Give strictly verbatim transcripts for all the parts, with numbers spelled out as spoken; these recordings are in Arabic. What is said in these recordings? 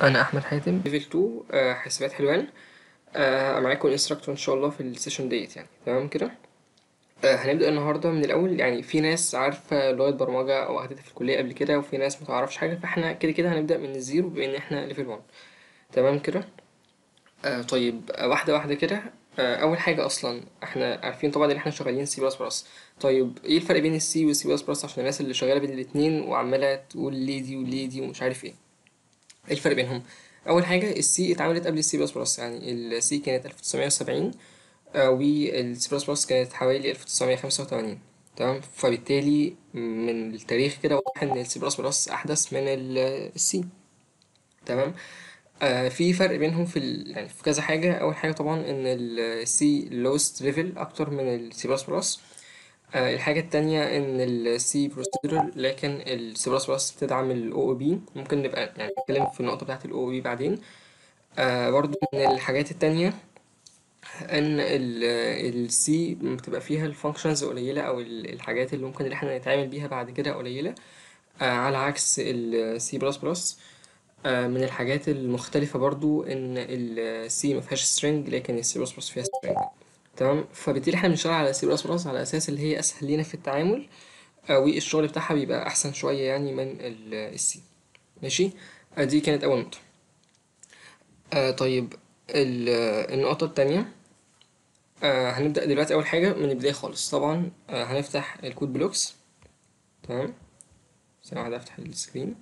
انا احمد حاتم ليفل اتنين، آه، حاسبات حلوان. آه، معاكم انستراكتور ان شاء الله في السيشن ديت، يعني تمام كده. آه، هنبدا النهارده من الاول. يعني في ناس عارفه لغه برمجه او اخدتها في الكليه قبل كده، وفي ناس متعرفش حاجه، فاحنا كده كده هنبدا من الزيرو بان احنا ليفل واحد. تمام كده. آه، طيب، آه، واحده واحده كده. آه، اول حاجه اصلا احنا عارفين طبعا ان احنا شغالين سي بلس بلس. طيب ايه الفرق بين السي والسي بلس بلس؟ عشان الناس اللي شغاله بين الاتنين وعماله تقول ليه دي وليه دي ومش عارف ايه. ايه الفرق بينهم؟ اول حاجه السي اتعملت قبل السي بلس بلس، يعني السي كانت ألف وتسعمية وسبعين، والسي بلس بلس كانت حوالي ألف وتسعمية وخمسة وتمانين. تمام، فبالتالي من التاريخ كده واضح ان السي بلس بلس احدث من السي. تمام. آه في فرق بينهم في ال... يعني في كذا حاجه. اول حاجه طبعا ان السي لوست ليفل اكتر من السي بلس بلس. آه، الحاجة التانية إن ال C procedural، لكن ال C++ بتدعم ال أو أو بي. ممكن نبقى يعني نتكلم في النقطة بتاعة ال أو أو بي بعدين. آه برضو من الحاجات التانية ان ال ال C بتبقى فيها ال functions قليلة، او ال- الحاجات اللي ممكن اللي احنا نتعامل بيها بعد كده قليلة. آه على عكس ال C++. آه من الحاجات المختلفة برضو ان ال C مفيهاش string، لكن ال C++ فيها string. تمام، فبالتالي احنا بنشتغل على C++ على اساس اللي هي اسهل لينا في التعامل. آه والشغل بتاعها بيبقى احسن شوية يعني من ال C. ماشي. آه دي كانت اول نقطة. آه طيب، ال- النقطة التانية. آه هنبدأ دلوقتي أول حاجة من البداية خالص. طبعا آه هنفتح الكود بلوكس. تمام، ثانية واحدة أفتح السكرين.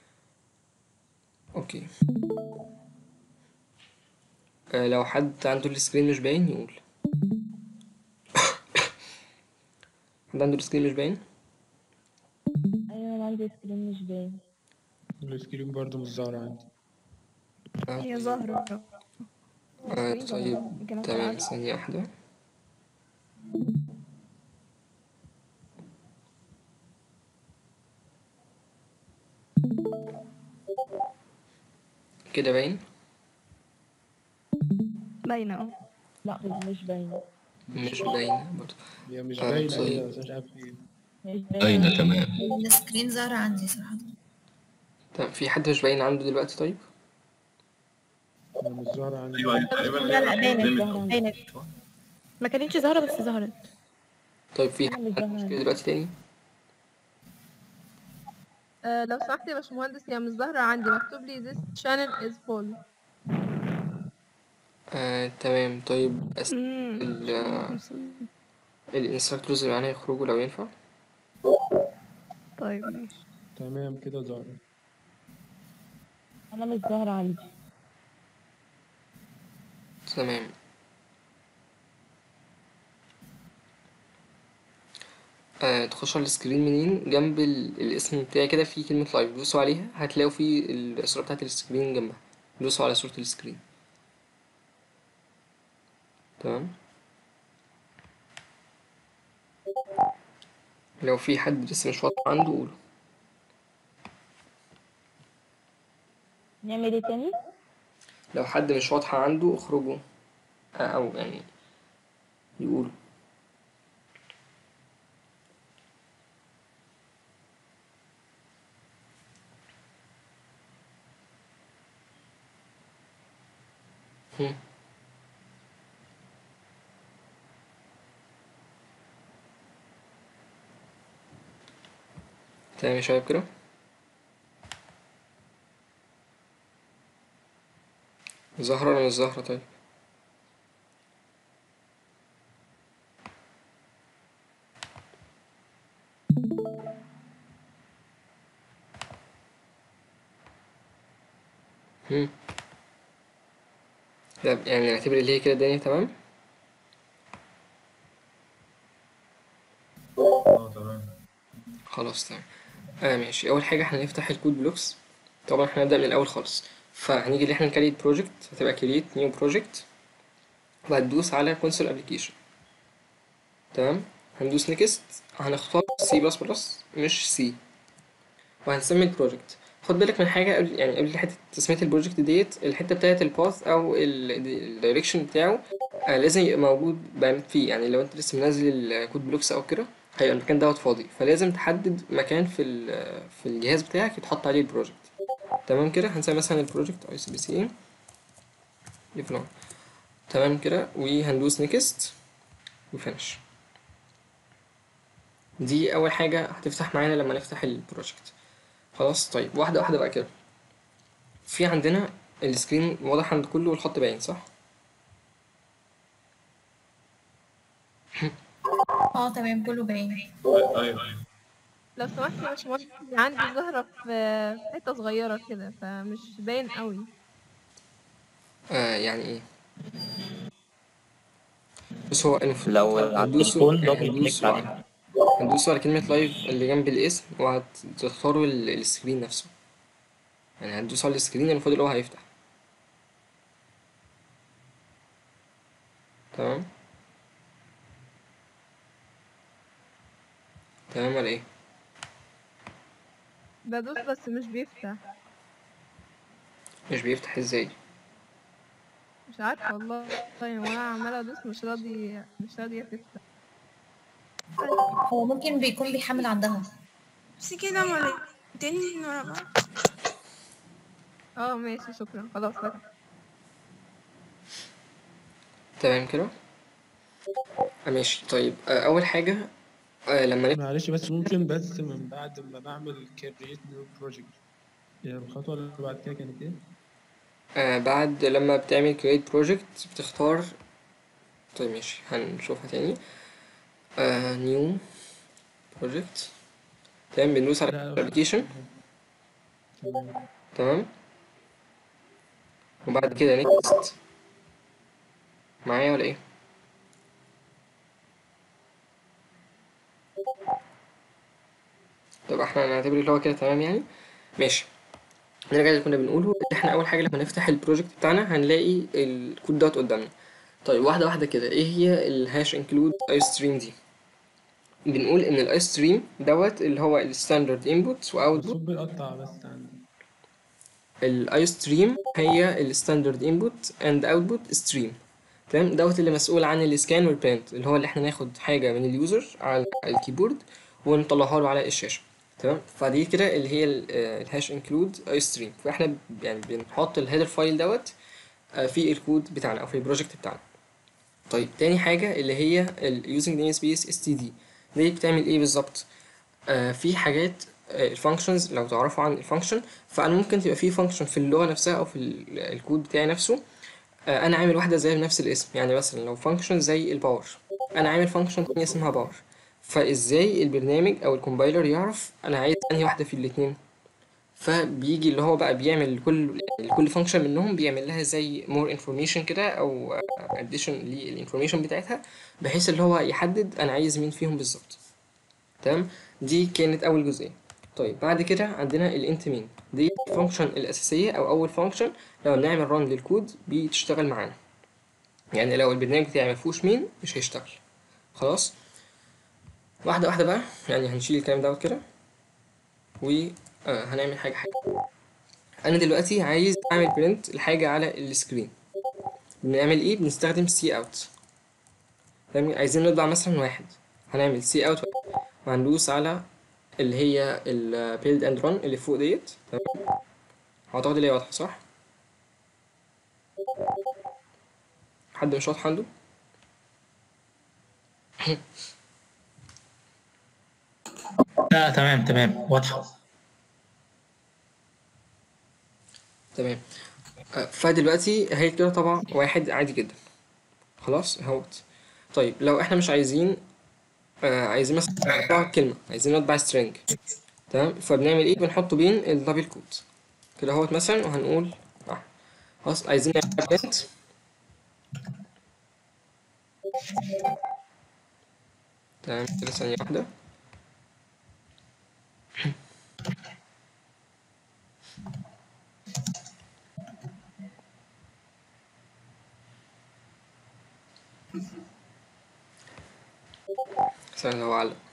أوكي. آه لو حد عنده السكرين مش باين يقول. حد عنده السكرين مش باين؟ ايوه انا عندي سكرين مش باين. السكرين برضو مش ظاهرة عندي. آه هي طيب. ظاهرة. آه السكرين طيب، ظاهرة يمكن عشان تمام، عندي. ثانية واحدة. كده باين؟ باينة اه. لا مش باينة. مش مش باين برضه. هي مش آه باينة طيب. كده، بس مش عارف ايه. مش باينة باينة. تمام. السكرين ظاهرة عندي صراحة. طب في حد مش باين عنده دلوقتي؟ طيب. هي مش ظاهرة عندي ايوه برضو. تقريبا لا لا باينة ليميت ظاهرة او عندي. باينة. ما كانتش ظاهرة بس ظهرت. طيب في حد انا مش عنده ظاهرة مشكلة عندي. دلوقتي تاني؟ آه لو سمحت يا باشمهندس، هي مش ظاهرة عندي، مكتوب لي this channel is full. آه تمام. طيب أس... امم ال عشان خمسين. الانستراكتورز اللي معانا يخرجوا لو ينفع. طيب ماشي. تمام كده ظاهرة. انا مش ظاهرة عندي. تمام. آه تخش على السكرين منين؟ جنب ال... الاسم بتاعي كده في كلمة لايف، دوسوا عليها هتلاقوا في الصورة بتاعت السكرين جنبها. دوسوا على صورة السكرين. تمام. لو في حد لسه مش واضح عنده قوله. نعمل ايه تاني؟ لو حد مش واضحة عنده اخرجوا. آه أو يعني يقولوا. هم. تمام يا شباب كده. زهرة ولا مش زهرة؟ طيب. هم. ده يعني نعتبر اللي هي كده الدنيا تمام. اه تمام. خلاص تمام. آه ماشي. أول حاجة احنا هنفتح الكود بلوكس. طبعا احنا هنبدأ من الأول خالص. فهنيجي اللي احنا نكريت بروجكت، هتبقى كريت نيو بروجكت، وهتدوس على كونسول ابلكيشن. تمام. هندوس نيكست. هنختار سي بلس بلس مش سي، وهنسمي البروجكت. خد بالك من حاجه قبل، يعني قبل حته تسميه البروجكت ديت، الحته بتاعه الباث او الدايركشن بتاعه. آه لازم يبقى موجود بعمل فيه. يعني لو انت لسه منزل الكود بلوكس او كده، هيبقى المكان دوت فاضي، فلازم تحدد مكان في ال- في الجهاز بتاعك يتحط عليه البروجكت. تمام كده. هنسمي مثلا البروجكت اي سي بي سي ديفلوب. تمام كده، وهندوس نيكست وفينش. دي اول حاجه هتفتح معانا لما نفتح البروجكت. خلاص. طيب واحده واحده بقى كده. في عندنا السكرين واضح عند كله والخط باين، صح؟ اه تمام كله باين. لو سمحت يا باشمهندس، عندي ظاهرة في في حتة صغيرة كده فمش باين قوي. آه يعني ايه؟ بص، هو لو المفروض على هتدوسوا التليفون يعني دبل كليك هتدوسوا عليه. هتدوسوا على كلمة لايف اللي جنب الاسم، وهتختاروا ال- السكرين نفسه. يعني هتدوسوا على السكرين المفروض اللي هو هيفتح. تمام. تمام ولا ايه؟ بدوس بس مش بيفتح. مش بيفتح ازاي؟ مش عارفة والله، وانا عمالة ادوس مش راضي مش راضية تفتح. هو ممكن بيكون بيحمل عندها. بس كده مرتين من ورا بعض. اه ماشي، شكرا، خلاص فتح. تمام كده. آه ماشي. طيب آه اول حاجة، آه لما نفتح معلش بس ممكن بس من بعد ما بعمل create new project، يعني الخطوة اللي بعد كده كانت ايه؟ آه بعد لما بتعمل create project بتختار. طيب ماشي، هنشوفها تاني. آه new project. تمام، بندوس على لا application. تمام. تمام. وبعد تمام. كده next. معايا ولا ايه؟ طب احنا هنعتبر اللي هو كده تمام يعني. ماشي. نرجع اللي كنا بنقوله، ان احنا اول حاجه لما نفتح البروجكت بتاعنا هنلاقي الكود دوت قدامنا. طيب واحده واحده كده، ايه هي الهاش انكلود اي ستريم دي؟ بنقول ان الاي ستريم دوت اللي هو الستاندرد انبوت واوتبوت. الصوت بيقطع بس عندي. الاي ستريم هي الستاندرد انبوت اند اوتبوت ستريم. تمام، دوت اللي مسؤول عن السكان والبرنت، اللي هو اللي احنا ناخد حاجه من اليوزر على الكيبورد ونطلعها له على الشاشه. تمام. فدي كده اللي هي الهاش انكلود اي ستريم. فاحنا ب- يعني بنحط الهيدر فايل دوت آه، في الكود بتاعنا او في البروجكت بتاعنا. طيب تاني حاجه اللي هي اليوزنج namespace اس تي دي. دي بتعمل ايه بالظبط؟ آه في حاجات، الفانكشنز لو تعرفوا عن الفانكشن، فانا ممكن تبقى في فانكشن في اللغه نفسها او في ال- الكود بتاعي نفسه. آه انا عامل واحده زي بنفس الاسم. يعني مثلا لو فانكشن زي الباور، انا عامل فانكشن تانية اسمها باور. فازاي البرنامج او الكومبايلر يعرف انا عايز انهي واحده في الاتنين؟ فبيجي اللي هو بقى بيعمل لكل يعني لكل فانكشن منهم بيعمل لها زي مور انفورميشن كده، او اديشن للانفورميشن بتاعتها، بحيث اللي هو يحدد انا عايز مين فيهم بالظبط. تمام. دي كانت اول جزئيه. طيب بعد كده عندنا الانت مين. دي الفانكشن الاساسيه او اول فانكشن لما بنعمل ران للكود بتشتغل معانا. يعني لو البرنامج بتاعي مفيهوش مين مش هيشتغل. خلاص. واحده واحده بقى، يعني هنشيل الكلام دوت كده وهنعمل حاجه حاجه. انا دلوقتي عايز اعمل برنت الحاجه على السكرين. بنعمل ايه؟ بنستخدم سي اوت. تمام. عايزين نطبع مثلا واحد، هنعمل سي اوت وهندوس على اللي هي البيلد اند ران اللي فوق ديت. تمام. اعتقد اللي هي واضحه، صح؟ حد مش واضح عنده؟ لا تمام تمام واضحة. تمام. آه، فدلوقتي هي كده طبعا واحد عادي جدا. خلاص اهوت. طيب لو احنا مش عايزين، آه عايزين مثلا نطبع كلمة، عايزين نطبع string. تمام. فبنعمل ايه؟ بنحطه بين الدبل كوت كده اهوت مثلا، وهنقول آه. خلاص. عايزين نعمل print. تمام كده، ثانية واحدة. ثانية هو علق.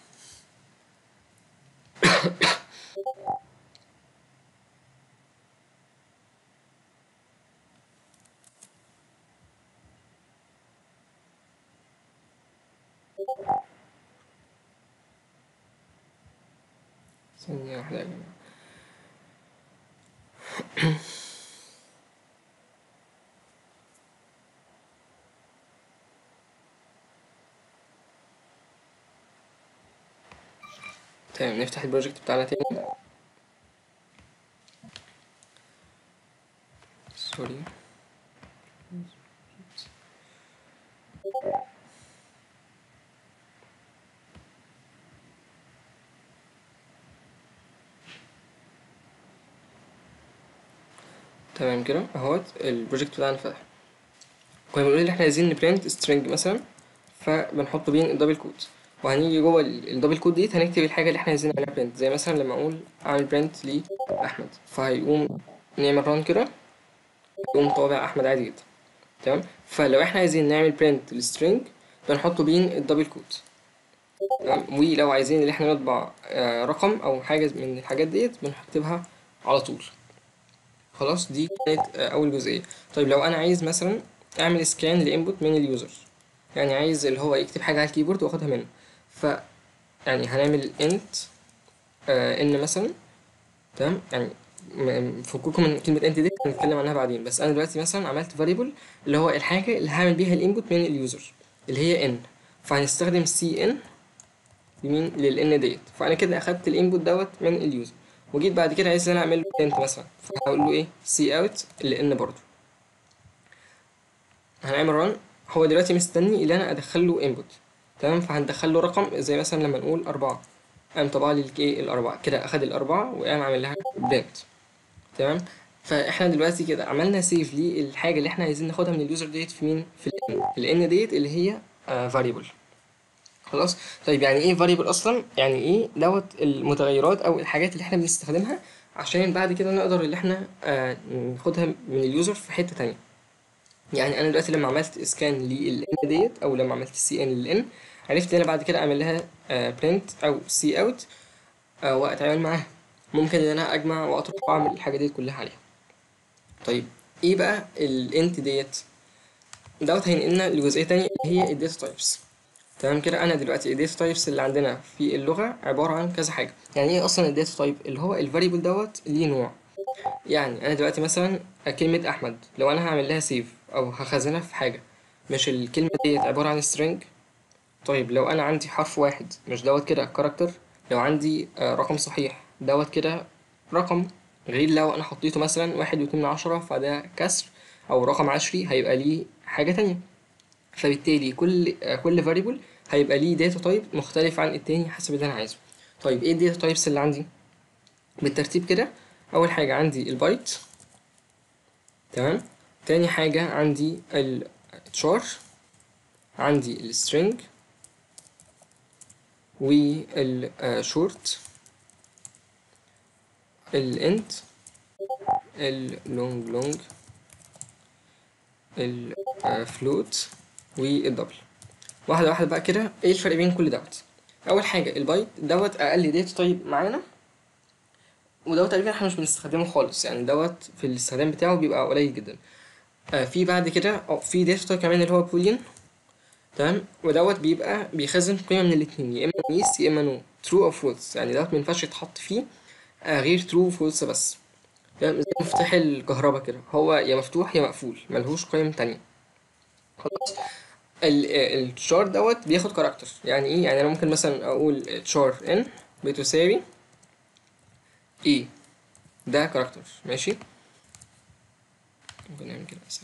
ثانية واحدة يا جماعة. تمام، نفتح البروجكت بتاعنا تاني. سوري. تمام كده اهوت البروجكت بتاعنا فتح. كنا بنقول ان احنا عايزين نبرنت سترينج مثلا، فبنحط بين الدبل كود، وهنيجي جوه الدبل كود ديت هنكتب الحاجه اللي احنا عايزين نعملها برنت. زي مثلا لما اقول اعمل برنت لاحمد، فهيقوم نعمل ران كده، يقوم طابع احمد عادي جدا. تمام. فلو احنا عايزين نعمل برنت للسترينج بنحطه بين الدبل كود. تمام. ولو عايزين ان احنا نطبع آه رقم او حاجه من الحاجات ديت بنكتبها على طول. خلاص، دي كانت آه اول جزئيه. طيب لو انا عايز مثلا اعمل سكان لانبوت من اليوزر، يعني عايز اللي هو يكتب حاجه على الكيبورد واخدها منه، ف يعني هنعمل انت آه ان مثلا. تمام. يعني م- فكوكم من كلمه انت دي هنتكلم عنها بعدين، بس انا دلوقتي مثلا عملت فاريبل اللي هو الحاجه اللي هعمل بيها الانبوت من اليوزر اللي هي ان، فهنستخدم سي ان يمين للان ديت. فانا كده اخدت الانبوت دوت من اليوزر، وجيت بعد كده عايز انا اعمل له برنت مثلا، فهقول له ايه سي اوت لان برضو. هنعمل ران. هو دلوقتي مستني اللي انا ادخل له انبوت. تمام. فهندخل له رقم زي مثلا لما نقول أربعة، قام طبع لي الايه الأربعة كده، أخد الأربعة وقام عامل لها برنت. تمام. فاحنا دلوقتي كده عملنا سيف للحاجة اللي احنا عايزين ناخدها من اليوزر ديت في مين؟ في ال n. ال n ديت اللي هي آه variable. خلاص. طيب يعني ايه variable اصلا؟ يعني ايه دوت المتغيرات او الحاجات اللي احنا بنستخدمها عشان بعد كده نقدر اللي احنا آه ناخدها من اليوزر في حتة تانية. يعني انا دلوقتي لما عملت اسكان لل n ديت او لما عملت سي ان لل n، عرفت ان انا بعد كده اعمل لها آه print او سي اوت آه واتعامل معاها. ممكن ان انا اجمع واطرح واعمل الحاجه ديت كلها عليها. طيب ايه بقى الانت ديت؟ دوت هينقلنا لجزئيه تانية اللي هي الداتا تايبس. تمام كده. انا دلوقتي الداتا تايبس اللي عندنا في اللغه عباره عن كذا حاجه. يعني ايه اصلا الداتا تايب؟ اللي هو الفاريبل دوت ليه نوع. يعني انا دلوقتي مثلا كلمه احمد لو انا هعمل لها سيف او هخزنها في حاجه، مش الكلمه ديت عباره عن string؟ طيب لو انا عندي حرف واحد مش دوت كده كاركتر؟ لو عندي آه، رقم صحيح دوت كده رقم، غير لو انا حطيته مثلا واحد واتنين من عشرة فده كسر، او رقم عشري هيبقى ليه حاجة تانية. فبالتالي كل آه، كل variable هيبقى ليه داتا تايب مختلف عن التاني حسب اللي انا عايزه. طيب ايه الداتا تايبس اللي عندي بالترتيب كده؟ اول حاجة عندي البايت. تمام. تاني حاجة عندي التشار، عندي السترينج والشورت، الانت، اللونج لونج، الفلوت، والدبل. واحدة واحدة بقى كده. ايه الفرق بين كل دوت؟ اول حاجة البايت دوت اقل داتا تايب معانا، ودوت تقريبا احنا مش بنستخدمه خالص، يعني دوت في الاستخدام بتاعه بيبقى قليل جدا. آه في بعد كده اه في داتا تايب كمان اللي هو بولين. تمام. ودوت بيبقى بيخزن قيمة من الاتنين، يا اما يس يا اما نو، ترو او فولس. يعني دوت مينفعش يتحط فيه آه غير ترو وفولس بس. تمام. زي مفتاح الكهرباء كده، هو يا مفتوح يا مقفول، ملهوش قيم تانية. خلاص. الشار دوت بياخد كاركتر. يعني ايه؟ يعني انا ممكن مثلا اقول شار ان بتساوي ايه، ده كاركتر. ماشي. ممكن نعمل كده اسهل.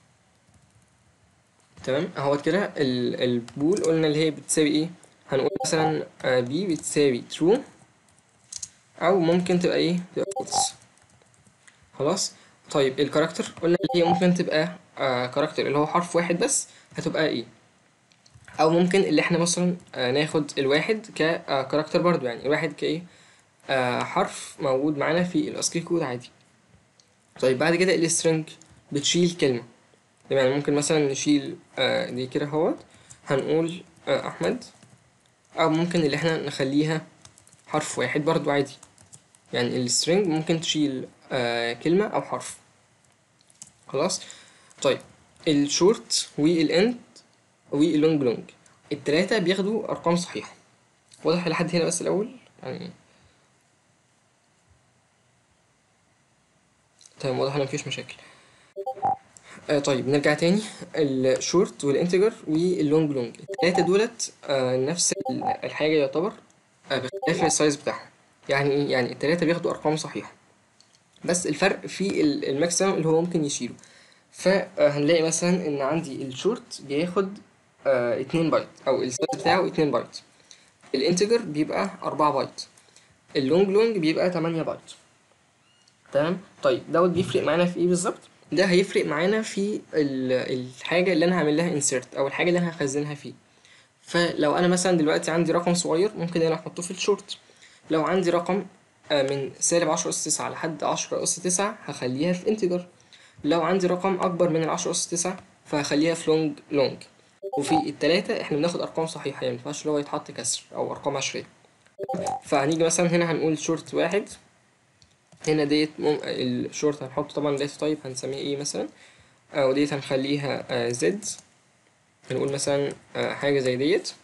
تمام. اهوت كده ال- البول قلنا اللي هي بتساوي ايه. هنقول مثلا بي بتساوي true، او ممكن تبقى ايه، تبقى false. خلاص. طيب الكاركتر قلنا اللي هي ممكن تبقى آه كاركتر اللي هو حرف واحد بس، هتبقى ايه. او ممكن اللي احنا مثلا آه ناخد الواحد ككاركتر برضو، يعني الواحد كايه آه حرف موجود معانا في الاسكي كود عادي. طيب بعد كده السترنج بتشيل كلمة. يعني ممكن مثلا نشيل آه دي كده اهوت، هنقول آه احمد، او ممكن اللي احنا نخليها حرف واحد برضو عادي. يعني السترنج ممكن تشيل آه كلمة او حرف. خلاص. طيب الشورت والاند واللونج لونج التلاتة بياخدوا ارقام صحيحة. واضح لحد هنا بس الاول يعني. تمام، واضح ان مفيش مشاكل. آه طيب نرجع تاني. الشورت والانتجر واللونج لونج التلاتة دولت آه نفس ال- الحاجة يعتبر، آه باختلاف السايز بتاعهم. يعني ايه؟ يعني التلاتة بياخدوا ارقام صحيحة، بس الفرق في ال- الماكسيمم اللي هو ممكن يشيله. فهنلاقي مثلا ان عندي الشورت بياخد آه اتنين بايت، او السايز بتاعه اتنين بايت. الانتجر بيبقى اربعة بايت. اللونج لونج بيبقى تمانية بايت. تمام. طيب دوت بيفرق معانا في ايه بالظبط؟ ده هيفرق معانا في ال- الحاجه اللي انا هعمل لها انسيرت، او الحاجه اللي انا هخزنها فيه. فلو انا مثلا دلوقتي عندي رقم صغير ممكن انا احطه في الشورت. لو عندي رقم آه، من سالب عشرة اس تسعة لحد عشرة اس تسعة هخليها في انتجر. لو عندي رقم اكبر من العشرة اس تسعة فهخليها في لونج لونج. وفي التلاتة احنا بناخد ارقام صحيحه، يعني مينفعش اللي هو يتحط كسر او ارقام عشريه. فهنيجي مثلا هنا هنقول شورت واحد. هنا ديت مم... الشورت هنحط طبعا داتا تايب هنسميه ايه مثلا، او ديت هنخليها زد. هنقول مثلا آه، حاجة زي ديت.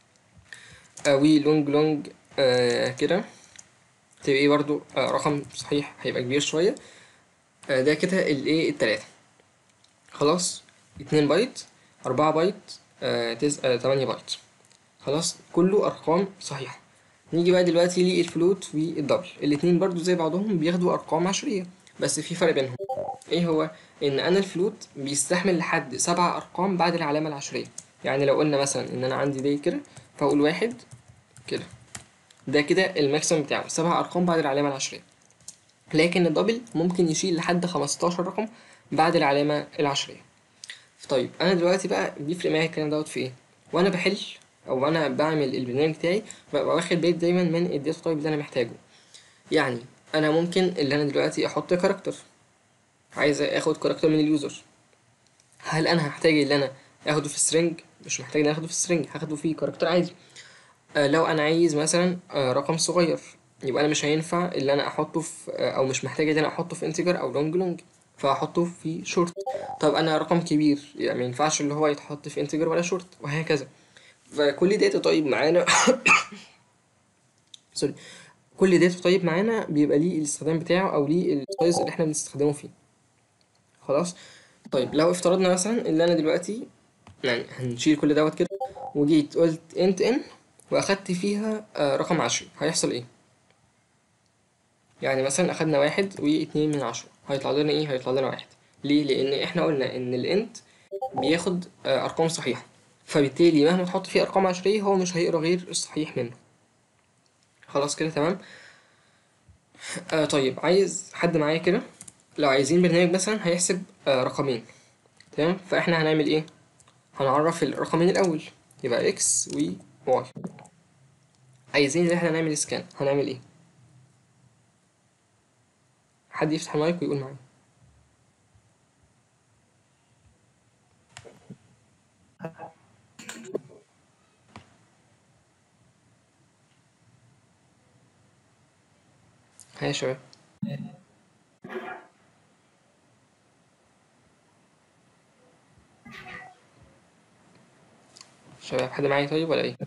آه، وي لونج لونج آه، كده تبقى ايه برضو آه، رقم صحيح هيبقى كبير شوية. آه، ده كده الايه التلاتة. خلاص. اتنين بايت، اربعة بايت، آه، تس... آه، تمانية بايت. خلاص كله ارقام صحيحة. نيجي بقى دلوقتي للفلوت والدبل، الاتنين برضو زي بعضهم بياخدوا ارقام عشرية، بس في فرق بينهم. ايه هو؟ ان انا الفلوت بيستحمل لحد سبع ارقام بعد العلامة العشرية. يعني لو قلنا مثلا ان انا عندي دي كده فاقول واحد كده، ده كده الماكسيمم بتاعه سبع ارقام بعد العلامة العشرية. لكن الدبل ممكن يشيل لحد خمستاشر رقم بعد العلامة العشرية. طيب انا دلوقتي بقى بيفرق معايا الكلام دوت في ايه؟ وانا بحل او انا بعمل البرنامج بتاعي ببقى واخد بالي دايما من الداتا تايب اللي انا محتاجه. يعني انا ممكن اللي انا دلوقتي احط كاركتر، عايز اخد كاركتر من اليوزر. هل انا هحتاج ان انا اخده في string؟ مش محتاج ان انا اخده في string، هاخده في كاركتر عادي. آه لو انا عايز مثلا آه رقم صغير يبقى انا مش هينفع اللي انا احطه في آه او مش محتاج ان انا احطه في integer او long long، فهحطه في short. طب انا رقم كبير يعني ما ينفعش اللي هو يتحط في integer ولا short، وهكذا. فكل داتا طيب معانا سوري، كل داتا طيب معانا بيبقى ليه الاستخدام بتاعه او ليه السايز اللي احنا بنستخدمه فيه. خلاص. طيب لو افترضنا مثلا ان انا دلوقتي يعني هنشيل كل دوت كده وجيت قلت انت ان واخدت فيها آه، رقم عشري، هيحصل ايه؟ يعني مثلا اخدنا واحد واتنين من عشرة، هيطلع لنا ايه؟ هيطلع لنا واحد. ليه؟ لان احنا قلنا ان الانت بياخد آه، ارقام صحيحة، فبالتالي مهما تحط فيه ارقام عشرية هو مش هيقرا غير الصحيح منه. خلاص كده تمام. آه طيب عايز حد معايا كده، لو عايزين برنامج مثلا هيحسب آه رقمين. تمام. فاحنا هنعمل ايه؟ هنعرف الرقمين الاول، يبقى اكس و واي. عايزين ان احنا نعمل سكان، هنعمل ايه؟ حد يفتح المايك ويقول معايا. ها يا شباب. شباب حد معايا طيب ولا ايه؟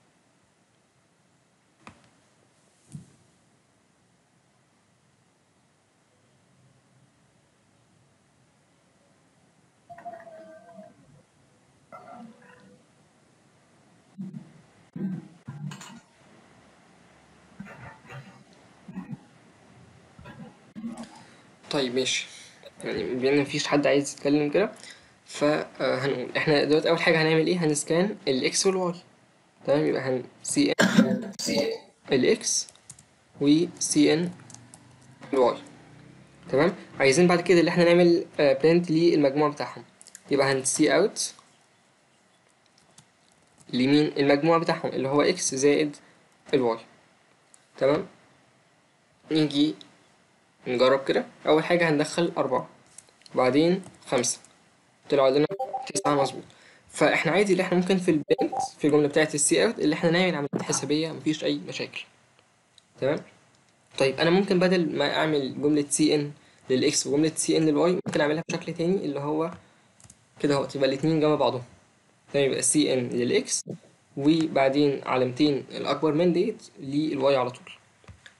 طيب ماشي. يعني بما ان مفيش حد عايز يتكلم كده فهنقول احنا دلوقتي اول حاجه هنعمل ايه؟ هنسكان الاكس والواي. تمام. يبقى هن سي ان الاكس و سي ان الواي. تمام. عايزين بعد كده اللي احنا نعمل برنت للمجموع بتاعهم، يبقى هن سي اوت لمين؟ المجموع بتاعهم اللي هو اكس زائد الواي. تمام. نيجي نجرب كده. اول حاجه هندخل أربعة، وبعدين خمسة، طلعوا لنا تسعة مظبوط. فاحنا عادي اللي احنا ممكن في البنت في الجمله بتاعه السي اوت اللي احنا نعمل عمليات حسابيه مفيش اي مشاكل. تمام. طيب انا ممكن بدل ما اعمل جمله سي ان للاكس وجمله سي ان للواي ممكن اعملها بشكل تاني اللي هو كده اهو، تبقى الاتنين جنب بعضهم. تمام. يبقى سي ان للاكس وبعدين علامتين الاكبر من ديت للواي على طول.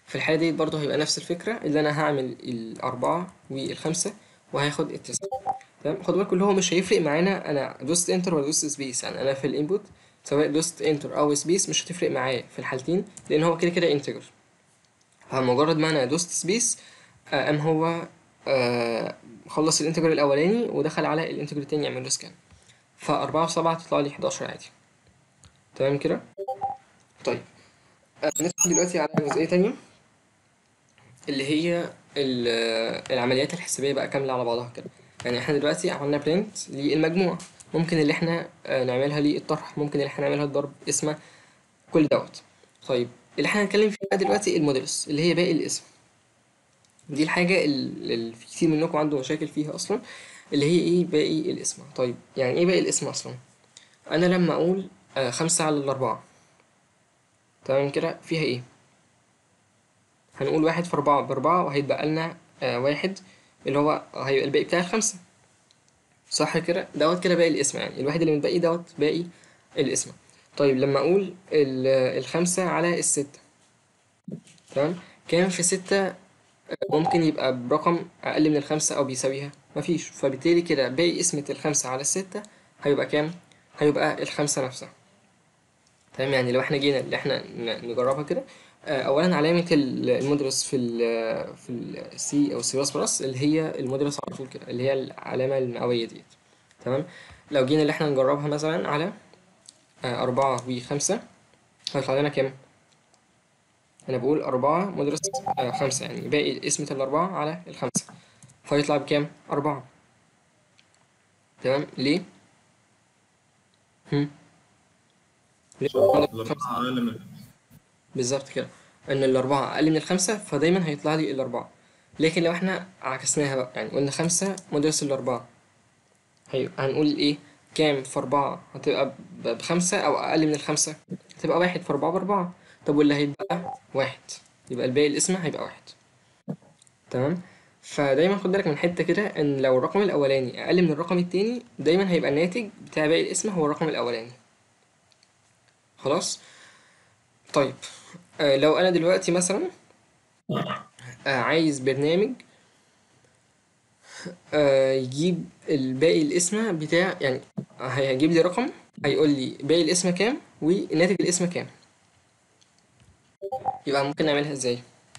في الحالة دي برضه هيبقى نفس الفكرة، اللي أنا هعمل الأربعة والخمسة وهاخد التسعة. تمام. خد بالك اللي هو مش هيفرق معانا أنا دوست انتر ولا دوست سبيس، يعني أنا في الانبوت سواء دوست انتر أو سبيس مش هتفرق معايا في الحالتين، لأن هو كده كده انتجر. فمجرد ما أنا دوست سبيس قام هو آه خلص الانتجر الأولاني ودخل على الانتجر التاني يعمل له سكان، فأربعة وسبعة تطلع لي حداشر عادي. تمام كده. طيب آه، ندخل دلوقتي على جزئية تانية اللي هي ال- العمليات الحسابية بقى كاملة على بعضها كده. يعني احنا دلوقتي عملنا برنت للمجموع، ممكن اللي احنا آه، نعملها للطرح، ممكن اللي احنا نعملها الضرب، اسمها كل دوت. طيب اللي احنا هنتكلم فيه بقى دلوقتي المودولس اللي هي باقي الاسم. دي الحاجة اللي في كتير منكم عنده مشاكل فيها أصلا، اللي هي ايه باقي الاسم. طيب يعني ايه باقي الاسم أصلا؟ أنا لما أقول آه، خمسة على الأربعة، تمام كده، فيها ايه؟ هنقول واحد في أربعة بأربعة، وهيتبقى لنا آه واحد اللي هو هيبقى الباقي بتاع الخمسة، صح كده؟ دوت كده باقي الاسم، يعني الواحد اللي متبقي دوت باقي الاسم. طيب لما أقول ال- الخمسة على الستة، تمام، كام في ستة ممكن يبقى برقم أقل من الخمسة أو بيساويها؟ مفيش، فبالتالي كده باقي اسمة الخمسة على الستة هيبقى كام؟ هيبقى الخمسة نفسها. تمام. يعني لو احنا جينا اللي احنا ن- نجربها كده، آه، اولا علامه ال- المودولس في ال في السي او السي بلس بلس اللي هي المودولس على طول كده، اللي هي العلامه المئويه ديت. تمام. لو جينا اللي احنا نجربها مثلا على آه، أربعة وخمسة، هيطلع لنا كام؟ أنا بقول أربعة مودولس آه، خمسة، يعني باقي قسمة الأربعة على الخمسة، فيطلع بكام؟ أربعة. تمام. ليه؟ هم؟ ليه عشان مودولس الأربعة خمسة؟ أقل من بالظبط كده، ان الاربعة اقل من الخمسة فدايما هيطلع لي الاربعة. لكن لو احنا عكسناها بقى، يعني قلنا خمسة مودولس الاربعة، هي هنقول ايه؟ كام في اربعة هتبقى ب- بخمسة او اقل من الخمسة؟ هتبقى واحد في اربعة باربعة. طب واللي هيبقى واحد، يبقى الباقي الاسم هيبقى واحد. تمام. فدايما خد بالك من حتة كده، ان لو الرقم الاولاني اقل من الرقم التاني دايما هيبقى الناتج بتاع باقي الاسم هو الرقم الاولاني. خلاص. طيب آه لو انا دلوقتي مثلا آه عايز برنامج آه، يجيب الباقي الاسم بتاع، يعني هيجيب لي رقم هيقول لي باقي الاسم كام وناتج الاسم كام، يبقى ممكن نعملها ازاي؟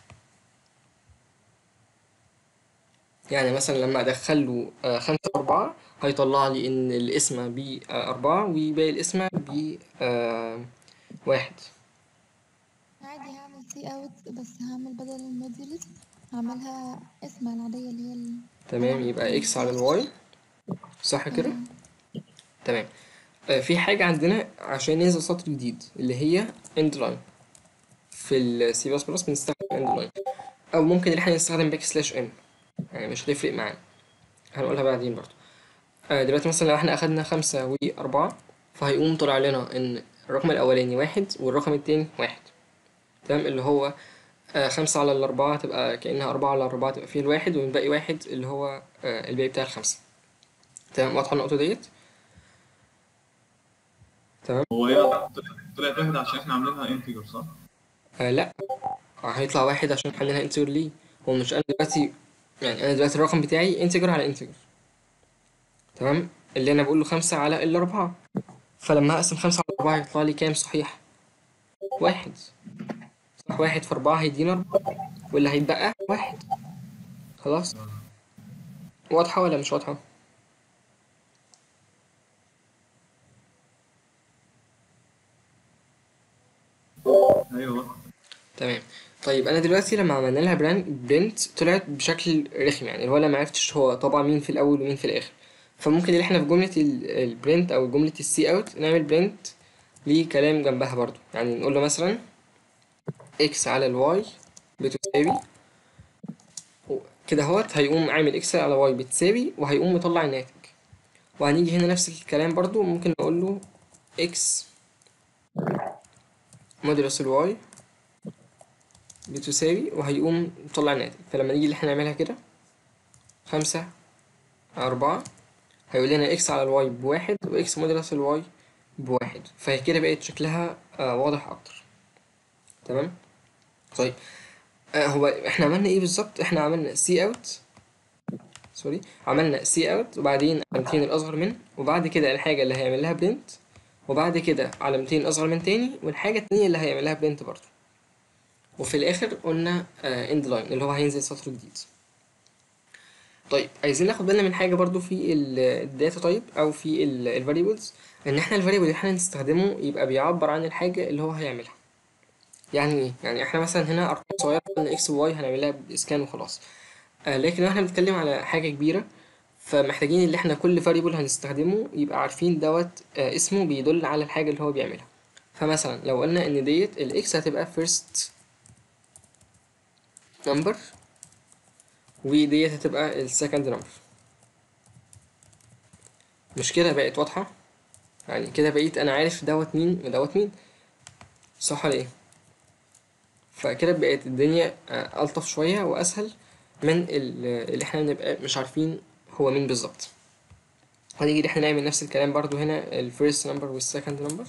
يعني مثلا لما ادخل له آه، خمسة أربعة هيطلع لي ان الاسم بأربعة وباقي الاسم بواحد. عادي هعمل سي اوت، بس هعمل بدل الموديولس هعملها اسمها العادية اللي هي تمام. العلامة يبقى اكس على السلاش. الواي، صح كده؟ اه تمام. آه، في حاجة عندنا عشان ننزل سطر جديد اللي هي اند لاين. في السي بلس بلس بنستخدم اند لاين، او ممكن ان احنا نستخدم باك سلاش ان، يعني مش هتفرق معانا، هنقولها بعدين برضو. آه، دلوقتي مثلا لو احنا اخدنا خمسة وأربعة، فهيقوم طلع لنا ان الرقم الاولاني واحد والرقم التاني واحد. تمام. اللي هو آه، خمسة على الأربعة تبقى كأنها أربعة على أربعة تبقى فيه الواحد، والباقي واحد اللي هو آه، الباقي بتاع الخمسة. تمام. واضحة النقطة ديت؟ تمام. هو هي طلعت طلعت واحد عشان احنا عاملينها انتجر صح؟ آه لا، هيطلع واحد عشان حلينا انتجر ليه. هو مش انا دلوقتي، يعني انا دلوقتي الرقم بتاعي انتجر على انتجر، تمام، اللي انا بقول له خمسة على الأربعة، فلما اقسم خمسة على أربعة يطلع لي كام صحيح؟ واحد. صح، واحد في أربعة هيدينا أربعة، واللي هيتبقى واحد. خلاص. واضحة ولا مش واضحة؟ ايوه. تمام. طيب انا دلوقتي لما عملنا لها برنت طلعت بشكل رخم، يعني اللي هو انا ما عرفتش هو طبعا مين في الاول ومين في الاخر. فممكن اللي احنا في جملة البرنت او جملة السي اوت نعمل برنت ليه كلام جنبها برضو، يعني نقول له مثلا اكس على الواي بتساوي كده اهوت، هيقوم عامل اكس على واي بتساوي وهيقوم مطلع الناتج. وهنيجي هنا نفس الكلام برضو، ممكن نقول له اكس مودولس الواي بتساوي وهيقوم مطلع الناتج. فلما نيجي اللي احنا نعملها كده خمسة أربعة، هيقول لنا اكس على الواي بواحد واكس مودولس الواي بواحد، فهي كده بقت شكلها آه واضح اكتر. تمام. طيب آه هو احنا عملنا ايه بالظبط؟ احنا عملنا سي اوت سوري عملنا سي اوت وبعدين علامتين الاصغر من، وبعد كده الحاجه اللي هيعمل لها برنت، وبعد كده علامتين اصغر من تاني، والحاجه التانيه اللي هيعمل لها برنت برضه، وفي الاخر قلنا اند لاين اللي هو هينزل سطر جديد. طيب عايزين ناخد بالنا من حاجه برضو في الداتا تايب او في الفاريبلز، ان احنا الفاريبل اللي احنا نستخدمه يبقى بيعبر عن الحاجه اللي هو هيعملها. يعني ايه؟ يعني احنا مثلا هنا ارقام صغيره قلنا اكس وواي هنعملها باسكان وخلاص. آه لكن لو احنا بنتكلم على حاجه كبيره فمحتاجين ان احنا كل فاريبل هنستخدمه يبقى عارفين دوت آه اسمه بيدل على الحاجه اللي هو بيعملها. فمثلا لو قلنا ان ديت الاكس هتبقى first number وديت هتبقى السكند نمبر. مش كده بقت واضحة؟ يعني كده بقيت انا عارف دوت مين ودوت مين، صح ولا ايه؟ فكده بقت الدنيا آه، الطف شوية واسهل من ال- اللي احنا نبقى مش عارفين هو مين بالظبط. هنيجي احنا نعمل نفس الكلام برضو هنا الفيرست نمبر والسكند نمبر.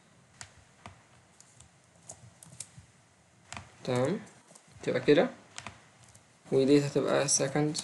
تمام، تبقى كده وديت هتبقى second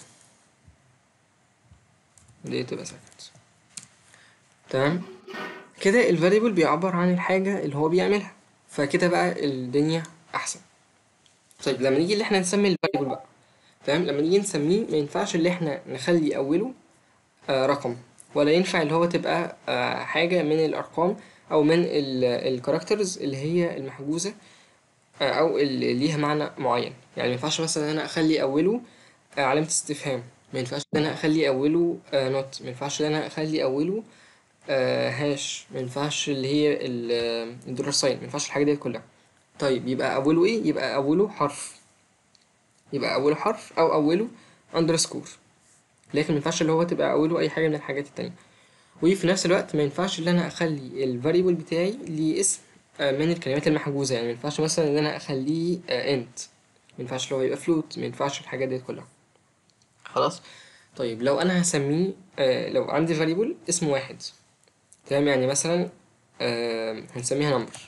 وديت تبقى second. تمام كده الفاريبل بيعبر عن الحاجة اللي هو بيعملها، فكده بقى الدنيا أحسن. طيب لما نيجي اللي احنا نسمي الفاريبل بقى، تمام، لما نيجي نسميه ما ينفعش اللي احنا نخلي أوله آه رقم، ولا ينفع اللي هو تبقى آه حاجة من الأرقام أو من الكاركترز اللي هي المحجوزة آه أو اللي ليها معنى معين. يعني ما ينفعش مثلا إن أنا أخلي أوله آه علامة استفهام، ما ينفعش إن أنا أخلي أوله آه نوت، ما ينفعش إن أنا أخلي أوله آه هاش، ما ينفعش اللي هي ال- الدولار ساين، ما ينفعش الحاجات دي كلها. طيب يبقى اوله ايه؟ يبقى اوله حرف، يبقى اوله حرف او اوله اندرسكور، لكن ما ينفعش اللي هو تبقى اوله اي حاجه من الحاجات التانية. وفي نفس الوقت ما ينفعش ان انا اخلي الفاريبل بتاعي ليه اسم آه، من الكلمات المحجوزه. يعني ما ينفعش مثلا ان انا اخليه انت، ما ينفعش اللي هو يبقى فلوت، ما ينفعش الحاجات دي كلها. خلاص. طيب لو انا هسميه آه، لو عندي فاريبل اسمه واحد، تمام، يعني مثلا آه، هنسميها نمبر،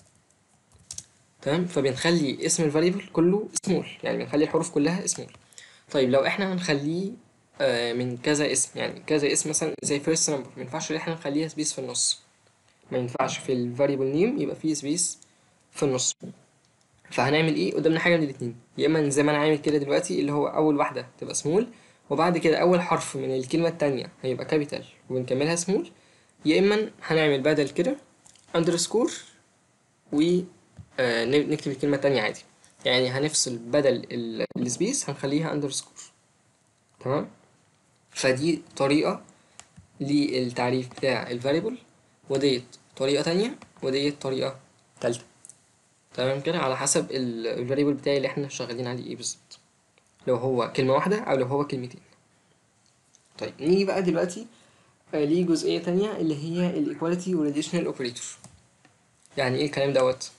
تمام، فبنخلي اسم الفاريبل كله سمول، يعني بنخلي الحروف كلها سمول. طيب لو احنا هنخليه آه، من كذا اسم، يعني كذا اسم مثلا زي فيرست نمبر، ما ينفعش ان احنا نخليها سبيس في النص، ما ينفعش في الفاريبل نيم يبقى فيه سبيس في النص. فهنعمل ايه؟ قدامنا حاجه من الاتنين، يا اما زي ما انا عامل كده دلوقتي اللي هو اول واحده تبقى سمول وبعد كده اول حرف من الكلمه التانية هيبقى كابيتال ونكملها سمول، يا اما هنعمل بدل كده اندرسكور و آه، نكتب الكلمة التانية عادي. يعني هنفصل بدل ال- السبيس هنخليها اندرسكور. تمام، فدي طريقة للتعريف بتاع الفاريبل، وديت طريقة تانية، وديت طريقة تالتة. تمام كده على حسب الفاريبل بتاعي اللي احنا شغالين عليه ايه بالظبط، لو هو كلمة واحدة او لو هو كلمتين. طيب نيجي بقى دلوقتي آه، ليه جزئية تانية اللي هي الايكواليتي والاديشنال اوبريتور. يعني ايه الكلام دوت؟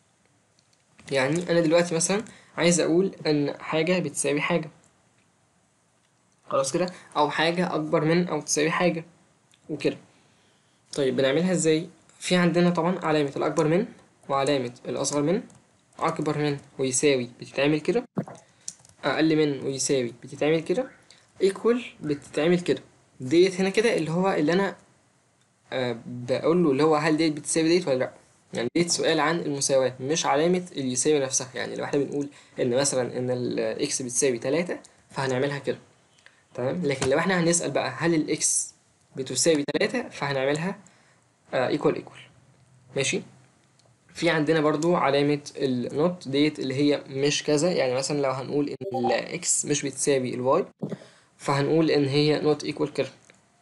يعني انا دلوقتي مثلا عايز اقول ان حاجة بتساوي حاجة، خلاص كده، او حاجة اكبر من او تساوي حاجة وكده. طيب بنعملها ازاي؟ في عندنا طبعا علامة الاكبر من وعلامة الاصغر من. اكبر من ويساوي بتتعمل كده، اقل من ويساوي بتتعمل كده، ايكوال بتتعمل كده. ديت هنا كده اللي هو اللي انا آه بقول له اللي هو هل ديت بتساوي ديت ولا لا. يعني ديت سؤال عن المساواة مش علامة اللي يساوي نفسها. يعني لو احنا بنقول ان مثلا ان الاكس بتساوي تلاتة فهنعملها كده، تمام. لكن لو احنا هنسأل بقى هل الاكس بتساوي تلاتة فهنعملها ايكوال ايكوال. ماشي. في عندنا برضو علامة النوت ديت اللي هي مش كذا. يعني مثلا لو هنقول ان الاكس مش بتساوي الواي فهنقول ان هي نوت ايكوال كده.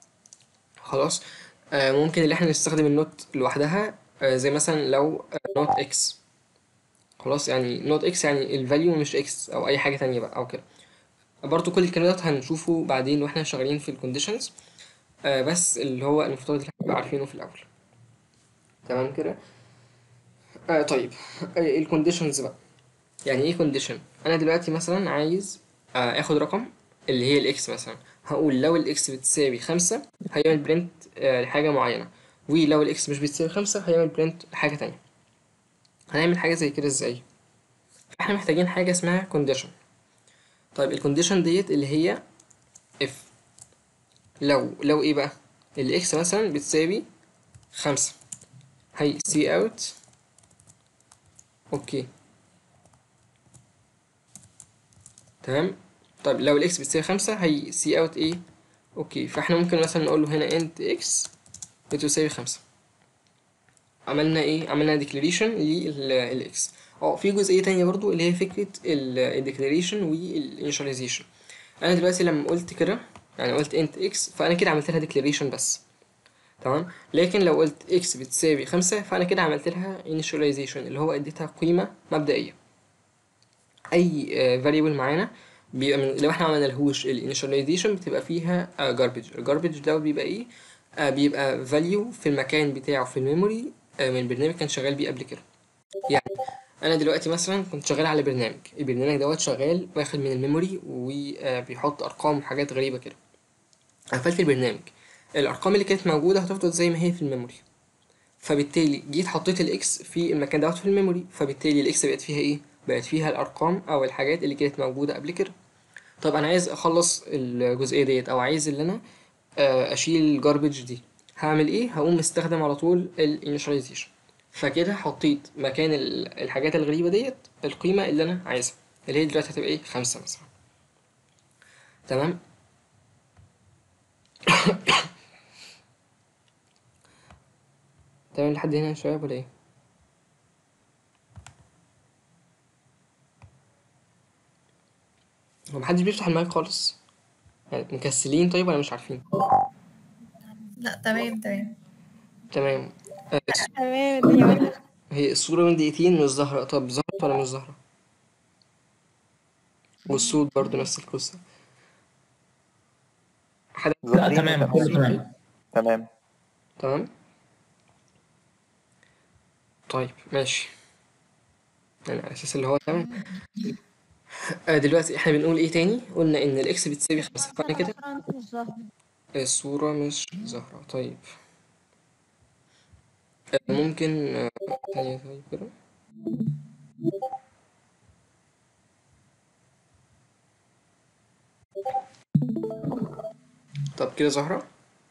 خلاص. آه ممكن اللي احنا نستخدم النوت لوحدها آه زي مثلا لو نوت اكس، خلاص، يعني نوت اكس يعني الفاليو مش اكس او اي حاجة تانية بقى او كده. برضو كل الكلام ده هنشوفه بعدين واحنا شغالين في الكونديشنز، آه بس اللي هو المفترض اللي احنا نبقى عارفينه في الاول. تمام كده. آه طيب الكونديشنز بقى. يعني ايه كونديشن؟ انا دلوقتي مثلا عايز آه اخد رقم اللي هي الاكس مثلا، هقول لو الاكس بتساوي خمسة هيعمل برنت آه لحاجة معينة، ولو الاكس مش بتساوي خمسة هيعمل برنت لحاجة تانية. هنعمل حاجة زي كده ازاي؟ فاحنا محتاجين حاجة اسمها condition. طيب الكونديشن ديت اللي هي if لو لو ايه بقى الاكس مثلا بتساوي خمسة، هي سي اوت اوكي. تمام. طيب لو الاكس بتساوي خمسة هي سي اوت ايه اوكي. فاحنا ممكن مثلا نقول له هنا انت اكس بتساوي خمسة. عملنا ايه؟ عملنا ديكلاريشن للاكس. اه في جزئيه تانية برضو اللي هي فكره الديكلاريشن والانيشاليزيشن. انا دلوقتي لما قلت كده يعني قلت انت اكس فانا كده عملت لها ديكلاريشن بس، تمام. لكن لو قلت اكس بتساوي خمسة فانا كده عملت لها انيشاليزيشن اللي هو اديتها قيمه مبدئيه. اي فاريبل معانا بيبقى من لو احنا عملنا لهوش الانيشاليزيشن بتبقى فيها جاربج. الجاربج ده بيبقى ايه؟ آه بيبقى فاليو في المكان بتاعه في الميموري آه من برنامج كان شغال بيه قبل كده. يعني انا دلوقتي مثلا كنت شغال على برنامج، البرنامج دوت شغال واخد من الميموري وبيحط ارقام وحاجات غريبه كده. قفلت البرنامج، الارقام اللي كانت موجوده هتفضل زي ما هي في الميموري. فبالتالي جيت حطيت الاكس في المكان دوت في الميموري، فبالتالي الاكس بقت فيها ايه؟ بقت فيها الارقام او الحاجات اللي كانت موجوده قبل كده. طب انا عايز اخلص الجزئيه ديت او عايز اللي انا آه، اشيل الجاربج دي، هعمل ايه؟ هقوم مستخدم على طول الانيشاليزيشن. فكده حطيت مكان ال- الحاجات الغريبه ديت القيمه اللي انا عايزها اللي هي دلوقتي هتبقى ايه؟ خمسة مثلا. تمام. تمام لحد هنا يا شباب ولا ايه؟ هو محدش بيفتح المايك خالص؟ يعني مكسلين طيب ولا مش عارفين؟ لا تمام تمام. تمام. آه، الص- تمام الدنيا واضحة. هي الصورة من دقيقتين مش ظاهرة، طب ظهرت ولا مش ظاهرة؟ والصوت برضو نفس القصة. حد لا ظاهرين تمام كله وتمام. تمام. تمام. تمام. طيب ماشي، يعني على أساس اللي هو تمام. آه دلوقتي احنا بنقول ايه تاني؟ قلنا إن الإكس بتساوي خمسة، فأنا كده عندي مش ظاهرة. الصورة مش ظاهرة. طيب آه ممكن آه ثانية طيب كده. طب كده ظاهرة؟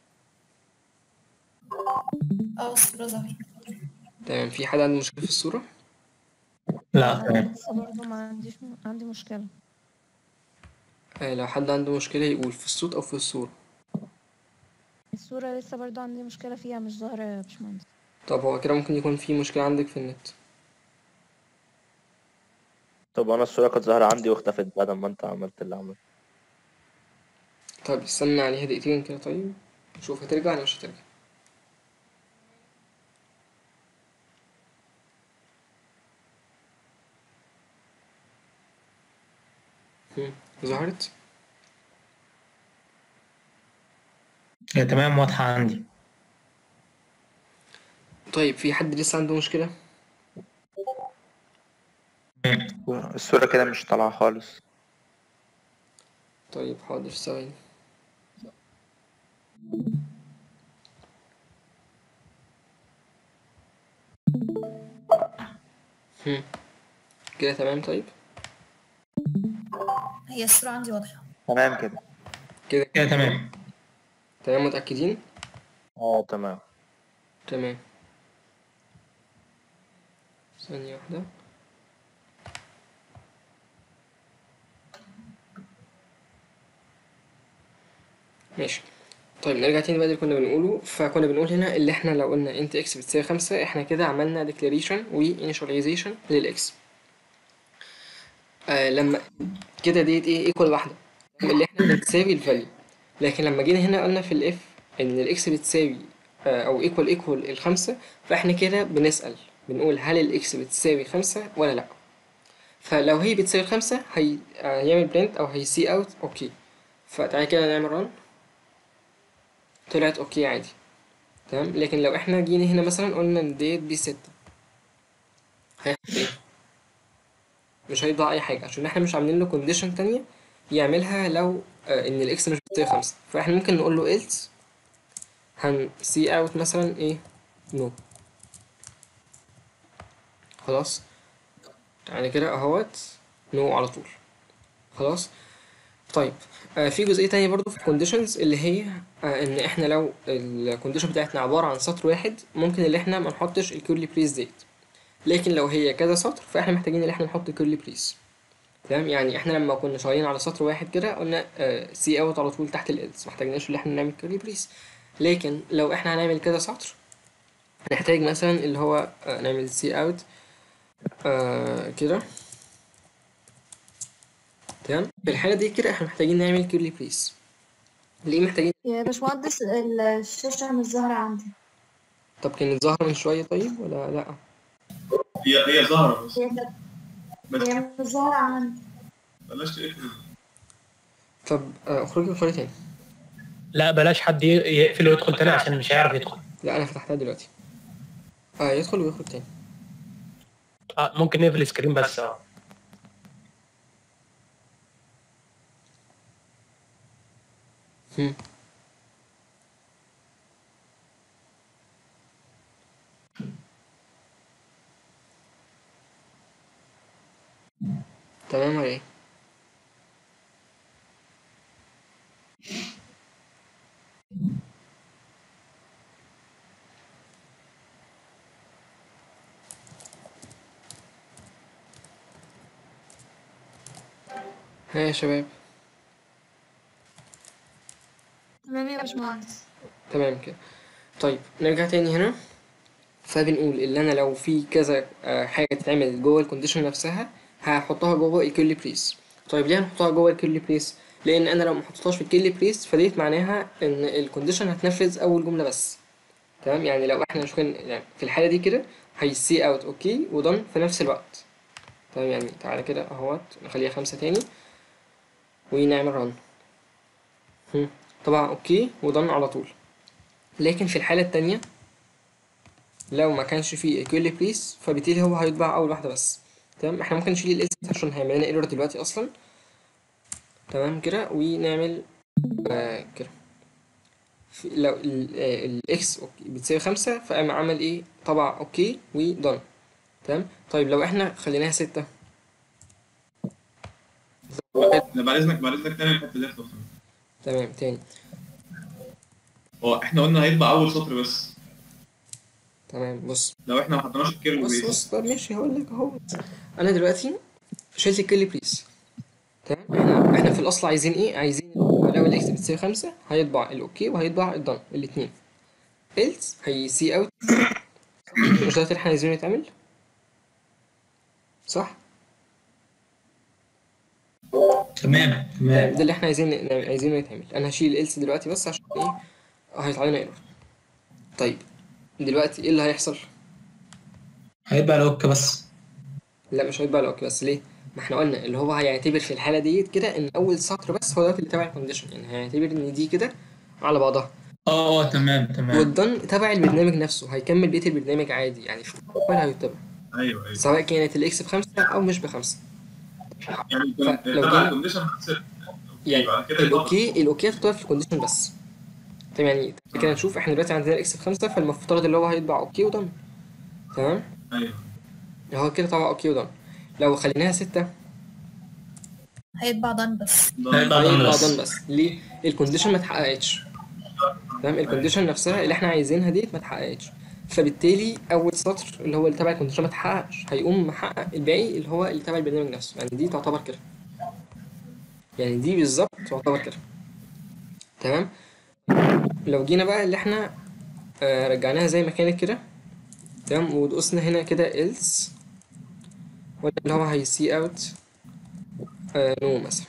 اه الصورة ظهرت. تمام. في حد عنده مشكلة في الصورة؟ لا أنا تمام. لسه برضو ما عنديش عندي مشكلة. آه لو حد عنده مشكلة يقول في الصوت أو في الصورة. الصورة لسه برضو عندي مشكلة فيها مش ظاهرة يا باشمهندس. طب هو كده ممكن يكون في مشكلة عندك في النت. طب انا الصورة كانت ظاهرة عندي واختفت بعد ما انت عملت اللي عملته. طب استنى عليها دقيقتين كده طيب نشوف هترجع ولا مش هترجع. هم، ظهرت؟ هي تمام واضحة عندي. طيب في حد لسه عنده مشكلة؟ مم. الصورة كده مش طالعة خالص. طيب حاضر ثواني. هم، كده تمام. طيب هي الصورة عندي واضحة. تمام كده. كده كده تمام. تمام متأكدين؟ اه تمام. تمام. ثانية واحدة. ماشي. طيب نرجع تاني بقى اللي كنا بنقوله. فكنا بنقول هنا اللي احنا لو قلنا انت اكس بتساوي خمسة احنا كده عملنا declaration و initialization للاكس. آه لما كده ديت ايه ايكوال واحدة اللي احنا بتساوي الفاليو. لكن لما جينا هنا قلنا في الاف ان الاكس بتساوي آه او ايكوال ايكوال الخمسة، فاحنا كده بنسأل بنقول هل الاكس بتساوي خمسة ولا لا. فلو هي بتساوي الخمسة هي آه، هيعمل برنت او هي سي اوت اوكي. فتعالى كده نعمل ران، طلعت اوكي عادي. تمام. لكن لو احنا جينا هنا مثلا قلنا ان ديت بي ستة هيحصل ايه؟ مش هيطبع اي حاجة عشان احنا مش عاملين له كونديشن تانية يعملها لو آه ان الاكس مش بتساوي خمسة. فاحنا ممكن نقول له else هن سي اوت مثلا ايه نو. خلاص. يعني كده اهوت نو على طول. خلاص. طيب آه في جزئية تانية برضو في الكونديشنز اللي هي آه ان احنا لو الكونديشن بتاعتنا عبارة عن سطر واحد ممكن اللي احنا ما نحطش الكيرلي بريس ديت، لكن لو هي كذا سطر فاحنا محتاجين ان احنا نحط كيرلي بريس. تمام. يعني احنا لما كنا شغالين على سطر واحد كده قلنا سي اوت على طول تحت الالس، محتاجناش ان احنا نعمل كيرلي بريس. لكن لو احنا هنعمل كذا سطر هنحتاج مثلا اللي هو آه نعمل سي اوت آه كده. تمام. في الحالة دي كده احنا محتاجين نعمل كيرلي بريس. ليه محتاجين؟ يا باشمهندس الشاشة مش ظاهرة عندي. طب كانت ظاهرة من شوية طيب ولا لأ؟ هي هي ظاهرة بس هي بس هي مش ظاهرة عندي. بلاش تقفل. طب آه، اخرجي وادخلي تاني. لا بلاش حد ي- يقفل ويدخل تاني عشان مش هيعرف يدخل. لا أنا فتحتها دلوقتي. اه يدخل ويخرج تاني. اه ممكن نقفل السكرين بس. اه هم. تمام ولا ايه؟ ها يا شباب. تمام يا باشمهندس. تمام كده. طيب نرجع تاني هنا. فبنقول اللي انا لو في كذا آه، حاجه تتعمل جوه الكونديشن نفسها هحطها جوه الكيرلي بريس. طيب ليه هنحطها جوه الكيرلي بريس؟ لان انا لو ما حطيتهاش في الكيرلي بريس فديت معناها ان الكونديشن هتنفذ اول جمله بس. تمام. يعني لو احنا شوفين يعني في الحاله دي كده هي سي اوت اوكي ودن في نفس الوقت. تمام. يعني تعالى كده اهوت نخليها خمسة تاني ونعمل رن. طبعا اوكي ودن على طول. لكن في الحاله التانية لو ما كانش فيه equally بريس فبالتالي هو هيطبع اول واحده بس. تمام. احنا ممكن نشيل الاس عشان هيعمل لنا ايرور دلوقتي اصلا. تمام كده. ونعمل آه كده في- لو الاكس بتساوي خمسة فقام عمل ايه؟ طبع اوكي ودن. تمام. طيب لو احنا خليناها ستة. لا بعد اذنك بعد اذنك تاني الحته دي لو سمحت. تمام تاني. هو احنا قلنا هيطبع اول سطر بس تمام بص لو احنا ما حطيناش الكيرل بص بريس. بص طب ماشي هقول لك اهو. انا دلوقتي شلت الكيرلي بريس. تمام. احنا احنا في الاصل عايزين ايه؟ عايزين لو الاكس بتساوي خمسة هيطبع الاوكي وهيطبع الدن الاتنين. else هي سي اوت. مش ده اللي احنا عايزينه يتعمل؟ صح؟ تمام تمام. ده اللي احنا عايزين عايزينه يتعمل. انا هشيل else دلوقتي بس عشان ايه؟ هيطلع لنا ايرور. طيب دلوقتي ايه اللي هيحصل؟ هيبقى الاوك بس. لا مش هيطبع الاوكي بس. ليه؟ ما احنا قلنا اللي هو هيعتبر في الحالة ديت كده ان اول سطر بس هو دوت اللي تبع الكونديشن، يعني هيعتبر ان دي كده على بعضها. اه اه تمام تمام. والدن تبع البرنامج نفسه هيكمل بقية البرنامج عادي، يعني في الأول هيتبع ايوه ايوه سواء كانت الاكس بخمسة او مش بخمسة. يعني فلو تبع جينا الكونديشن هتصير يعني بعد كده يطبع. الاوكي الاوكي هتطبع في الكونديشن بس. طيب يعني كده نشوف احنا دلوقتي عندنا الاكس بخمسة فالمفترض اللي هو هيطبع اوكي ودن. تمام. ايوه هو كده طبع اوكي ودن. لو خليناها ستة هيطبع دان بس. هيبقى دن هيطبع بس. دن بس. ليه؟ الكونديشن ما اتحققتش. تمام. الكونديشن نفسها اللي احنا عايزينها ديت ما اتحققتش، فبالتالي اول سطر اللي هو اللي تبع الكونديشن ما اتحققش هيقوم محقق الباقي اللي هو اللي تبع البرنامج نفسه. يعني دي تعتبر كده، يعني دي بالظبط تعتبر كده. تمام. لو جينا بقى اللي احنا آه رجعناها زي ما كانت كده. تمام. ودوسنا هنا كده else ولا اللي هو هي سي اوت نو مثلا.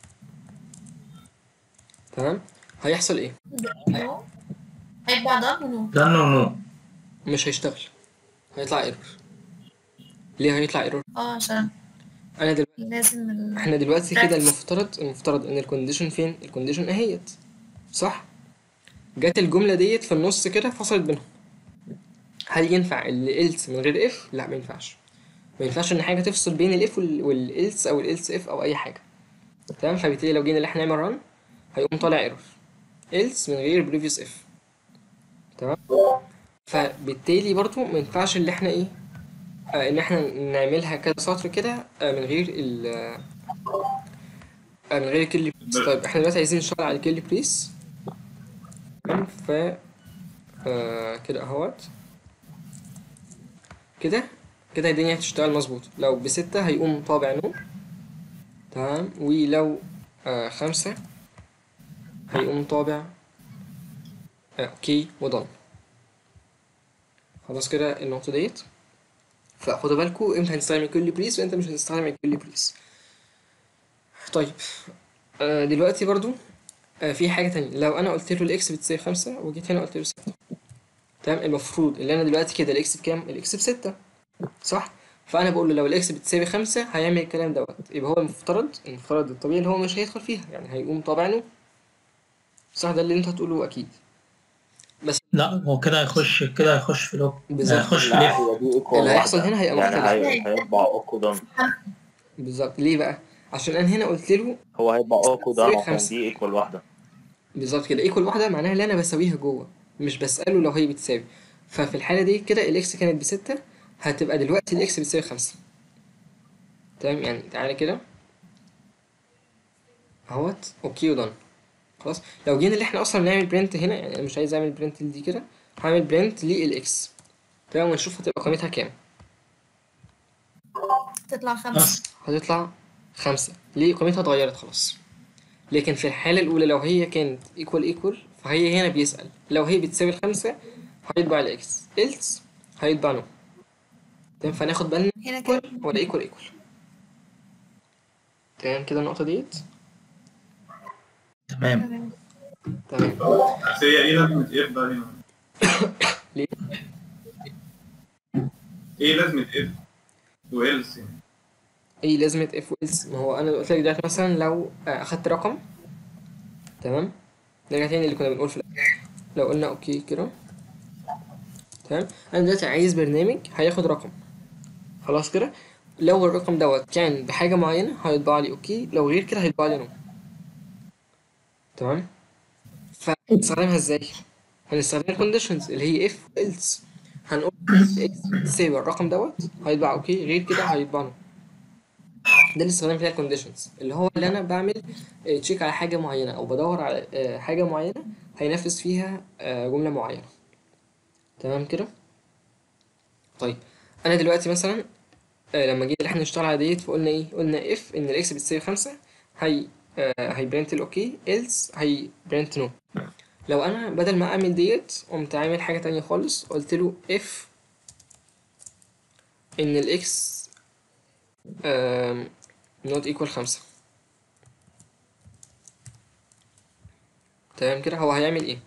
تمام. هيحصل ايه؟ نو هيطبع دان ونو. دن ونو. مش هيشتغل، هيطلع ايرور. ليه هيطلع ايرور؟ اه عشان انا دلوقتي لازم ال احنا دلوقتي كده practice. المفترض المفترض ان الكونديشن فين؟ الكونديشن اهيت صح؟ جت الجملة ديت في النص كده فصلت بينهم. هل ينفع ال else من غير if؟ لا ما ينفعش. ما ينفعش ان حاجة تفصل بين ال if وال else او ال else if او اي حاجة. تمام. فبالتالي لو جينا اللي احنا نعمل run هيقوم طالع ايرور else من غير previous if. تمام. فبالتالي برضو ما ينفعش اللي احنا ايه آه ان احنا نعملها كذا سطر كده آه من غير ال آه من غير الكيرلي بريس. طيب احنا دلوقتي عايزين نشتغل على الكيرلي بريس. تمام. ف آه كده اهوت كده كده الدنيا هتشتغل مظبوط. لو بستة هيقوم طابع نو. تمام. ولو آه خمسة هيقوم طابع آه اوكي ودن. خلاص كده النقطة ديت. فخدوا بالكوا امتى هنستخدم الكيرلي بريس وامتى مش هنستخدم الكيرلي بريس. طيب آه دلوقتي برضو آه في حاجة تانية. لو انا قلت له الاكس بتساوي خمسة وجيت هنا قلت له ستة، تمام، المفروض اللي انا دلوقتي كده الاكس بكام؟ الاكس بستة، صح؟ فانا بقول له لو الاكس بتساوي خمسة هيعمل الكلام دوت. يبقى هو المفترض المفترض الطبيعي اللي هو مش هيدخل فيها، يعني هيقوم طابع نو، صح؟ ده اللي انت هتقوله اكيد. بس لا هو كده هيخش كده هيخش في لوب بالظبط. هيخش في لا ليف. هي دي ايكوال اللي هيحصل واحدة، هنا هيبقى يعني مختلف. هي... هيطبع اوكو دون. بالظبط. ليه بقى؟ عشان انا هنا قلت له هو هيطبع اوكو دون بتساوي عشان خمسة. دي ايكوال واحدة. بالظبط كده. ايكوال واحدة معناها اللي انا بساويها جوه، مش بسأله لو هي بتساوي. ففي الحالة دي كده الاكس كانت بستة، هتبقى دلوقتي الاكس بتساوي خمسة. تمام. يعني تعالى كده اهوت اوكي ودن. خلاص. لو جينا اللي احنا اصلا نعمل برنت هنا، يعني انا مش عايز اعمل برنت دي كده، هعمل برنت للاكس. تمام. ونشوف هتبقى قيمتها كام. تطلع خمسة. هتطلع خمسة. ليه؟ قيمتها اتغيرت خلاص. لكن في الحالة الأولى لو هي كانت equal equal فهي هنا بيسأل لو هي بتساوي الخمسة هيطبع الإكس، إلس هيطبع نو. تمام. فناخد بالنا هنا equal كام؟ ولا equal equal. تمام كده النقطة ديت. تمام. تمام. تمام. بس هي ايه لازمة اف بقى هنا؟ ليه؟ ايه لازمة اف وإلس يعني؟ ايه لازمة اف وإلس؟ ما هو أنا قلت لك دلوقتي مثلا لو آه، أخدت رقم، تمام، نرجع تاني اللي كنا بنقول في الأول. لو قلنا أوكي كده، تمام، أنا دلوقتي عايز برنامج هياخد رقم. خلاص كده. لو الرقم دوت كان بحاجة معينة هيطبع لي اوكي، لو غير كده هيطبع لي نو. تمام. فنستخدمها ازاي؟ هنستخدم الكونديشنز اللي هي اف else. هنقول اكس بتساوي الرقم دوت هيطبع اوكي، غير كده هيطبع نو. ده اللي استخدام فيها الكونديشنز، اللي هو اللي انا بعمل تشيك على حاجة معينة او بدور على آه، حاجة معينة هينفذ فيها آه، جملة معينة. تمام كده. طيب انا دلوقتي مثلا آه، لما جينا احنا نشتغل على ديت فقلنا ايه؟ قلنا اف ان الاكس بتساوي خمسة هي آه هي برنت الاوكي، else هي برنت نو. لو انا بدل ما اعمل ديت قمت عامل حاجة تانية خالص، قلت له اف ان الاكس آم، not equal خمسة. تمام كده. هو هيعمل ايه؟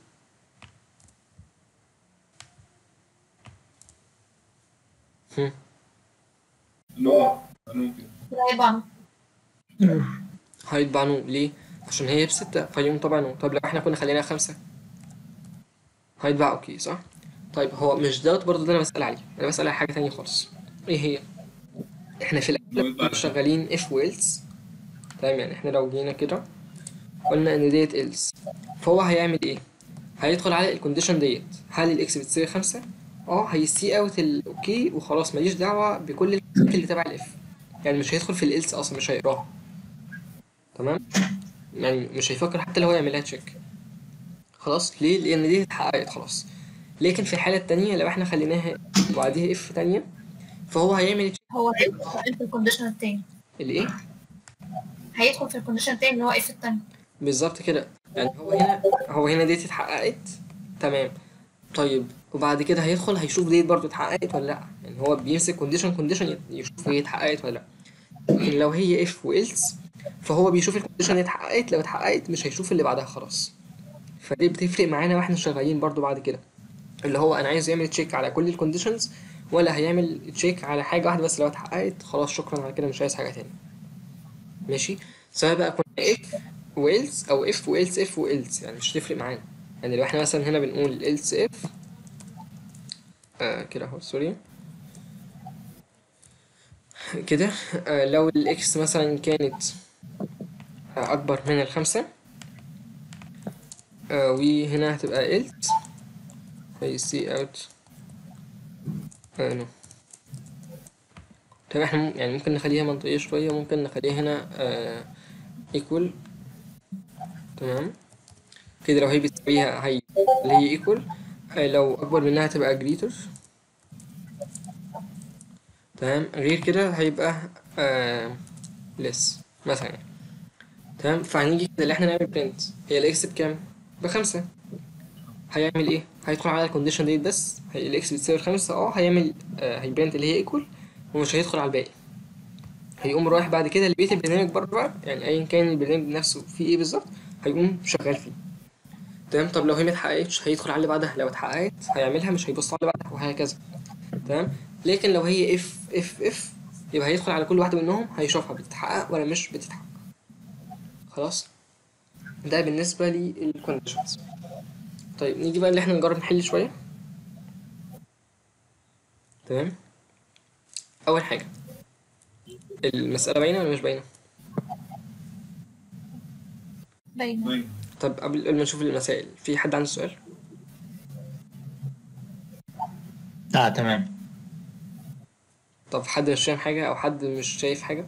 هم. نو نو كده. هيبقى هيطبع نو. ليه؟ عشان هي بستة فيقوم طبعا نو. طب لو احنا كنا خليناها خمسة هيطبع اوكي، صح؟ طيب هو مش دوت برضه اللي انا بسأل عليه، انا بسأل على حاجة تانية خالص. ايه هي؟ احنا في نو الاول يطلع كنا شغالين اف وإلس. تمام. يعني احنا لو جينا كده قلنا ان ديت إلس، فهو هيعمل ايه؟ هيدخل على الكونديشن ديت، هل الاكس بتساوي خمسة؟ اه هيسي اوت الاوكي وخلاص، ماليش دعوة بكل الحاجات اللي تبع الاف. يعني مش هيدخل في الإلس اصلا، مش هيقراها. تمام. يعني مش هيفكر حتى لو هو يعملها تشيك. خلاص. ليه؟ لان دي اتحققت خلاص. لكن في الحالة التانية لو احنا خليناها وبعديها اف تانية فهو هيعمل تشيك. هو هيدخل في الكونديشن التاني. الايه؟ هيدخل في الكونديشن التاني اللي هو اف التاني. بالظبط كده. يعني هو هنا هو هنا ديت اتحققت. تمام. طيب وبعد كده هيدخل هيشوف ديت برضو اتحققت ولا لا. يعني هو بيمسك كونديشن كونديشن يشوف هي اتحققت ولا لا. لكن لو هي اف وإلس فهو بيشوف الكونديشن اللي اتحققت، لو اتحققت مش هيشوف اللي بعدها خلاص. فدي بتفرق معانا واحنا شغالين برضو بعد كده، اللي هو انا عايز يعمل تشيك على كل الكونديشنز ولا هيعمل تشيك على حاجه واحده بس. لو اتحققت خلاص شكرا على كده، مش عايز حاجه تاني. ماشي. سواء بقى كنا اف وإلس او اف وإلس اف وإلس، يعني مش تفرق معانا. يعني لو احنا مثلا هنا بنقول إلس اف آه كده اهو، سوري كده. آه لو الاكس مثلا كانت آه اكبر من الخمسة آه وهنا هتبقى إلس في سي اوت آه نو. تمام. احنا مم- يعني ممكن نخليها منطقية شوية، ممكن نخليها هنا آه equal. تمام كده، لو هي بتساويها هي اللي هي equal، آه لو أكبر منها تبقى greater. تمام، غير كده هيبقى آه less مثلا يعني. تمام، فهنيجي كده اللي احنا نعمل print، هي الاكس بكام؟ بخمسة. هيعمل ايه؟ هيدخل على الكونديشن ديت بس، هي الاكس بتساوي خمسة، اه هيعمل آه هيبرنت اللي هي ايكوال، ومش هيدخل على الباقي. هيقوم رايح بعد كده لبقية البرنامج بره بقى، يعني ايا كان البرنامج نفسه فيه ايه بالظبط هيقوم شغال فيه. تمام، طب لو هي متحققتش هيدخل على اللي بعدها، لو اتحققت هيعملها مش هيبص على اللي بعدها، وهكذا. تمام، لكن لو هي اف اف اف يبقى هيدخل على كل واحدة منهم هيشوفها بتتحقق ولا مش بتتحقق. خلاص، ده بالنسبة للكونديشنز. طيب نيجي بقى اللي احنا نجرب نحل شوية. تمام، أول حاجة المسألة باينة ولا مش باينة؟ باينة. طب قبل قبل ما نشوف المسائل، في حد عنده سؤال؟ لا تمام. طب حد مش فاهم حاجة أو حد مش شايف حاجة؟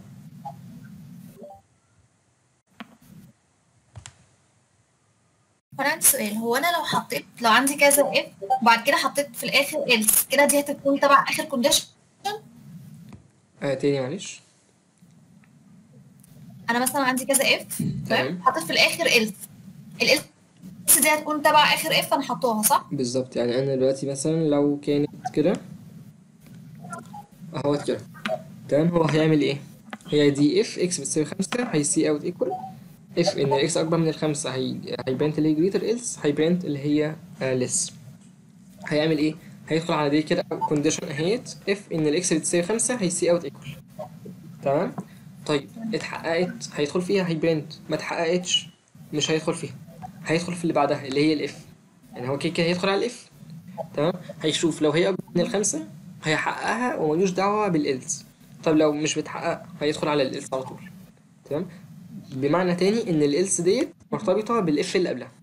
انا عندي سؤال، هو انا لو حطيت لو عندي كذا اف وبعد كده حطيت في الاخر else كده دي هتكون تبع اخر كونديشن؟ آه تاني معلش. انا مثلا عندي كذا اف تمام. تمام، حطيت في الاخر else، الالس دي هتكون تبع اخر اف انا حطوها صح؟ بالظبط، يعني أنا دلوقتي مثلا لو كانت كده أهوت كده، تمام، هو هيعمل إيه؟ هي دي اف اكس بتساوي خمسة، هي سي اوت ايكوال اف ان الاكس أكبر من الخمسة، هي هيبرنت اللي هي جريتر إلس، هيبرنت اللي هي ليس. هيعمل إيه؟ هيدخل على دي كده كونديشن اهيت، اف ان الاكس بتساوي خمسة هي سي اوت ايكوال. تمام. طيب اتحققت هيدخل فيها هيبرنت، ما اتحققتش مش هيدخل فيها، هيدخل في اللي بعدها اللي هي الاف. يعني هو كده كده هيدخل على الاف. تمام، هيشوف لو هي اكبر من الخمسة هيحققها وملوش دعوة بالالس. طب لو مش بتحقق هيدخل على الالس على طول. تمام، بمعنى تاني ان الالس ديت مرتبطة بالاف اللي قبلها،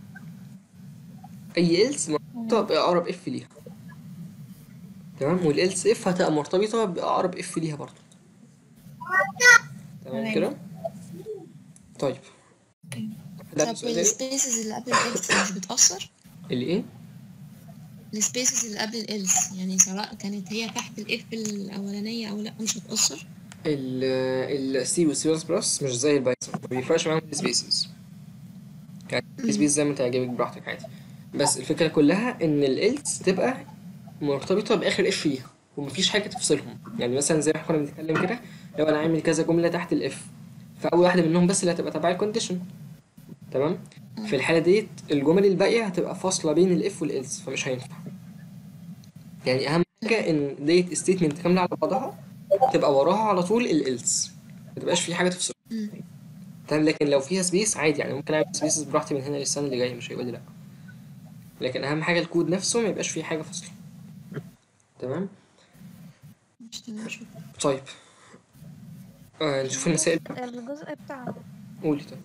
اي الس مرتبطة باقرب اف ليها. تمام، والالس اف هتبقى مرتبطة باقرب اف ليها برضه. تمام كده. طيب ده طب السؤال ده السبيسز اللي قبل الإلس مش بتأثر؟ اللي ايه؟ السبيسز اللي قبل الإلس يعني سواء كانت هي تحت الإف الأولانية أو لأ مش هتأثر؟ ال السي والسي بلس بلس مش زي البايثون، ما بيفرقش معاهم السبيسز، يعني السبيس زي ما تعجبك براحتك عادي. بس الفكرة كلها ان الالس تبقى مرتبطة باخر اف فيها ومفيش حاجة تفصلهم. يعني مثلا زي ما احنا كنا بنتكلم كده، لو انا عامل كذا جملة تحت الاف، فاول واحدة منهم بس اللي هتبقى تبع الكونديشن. تمام، في الحالة ديت الجمل الباقية هتبقى فاصلة بين الاف والالس، فمش هينفع. يعني اهم حاجة ان ديت ستيتمنت كاملة على بعضها تبقى وراها على طول الالس، ما تبقاش في حاجة تفصل. تمام، لكن لو فيها سبيس عادي، يعني ممكن اعمل سبيسز براحتي من هنا للسنة اللي جاية، مش هيقول لي لا. لكن اهم حاجة الكود نفسه ما يبقاش فيه حاجة فاصلة. تمام. مش تمام شكرا. طيب آه نشوف المسائل بقى. الجزء بتاع قولي. طيب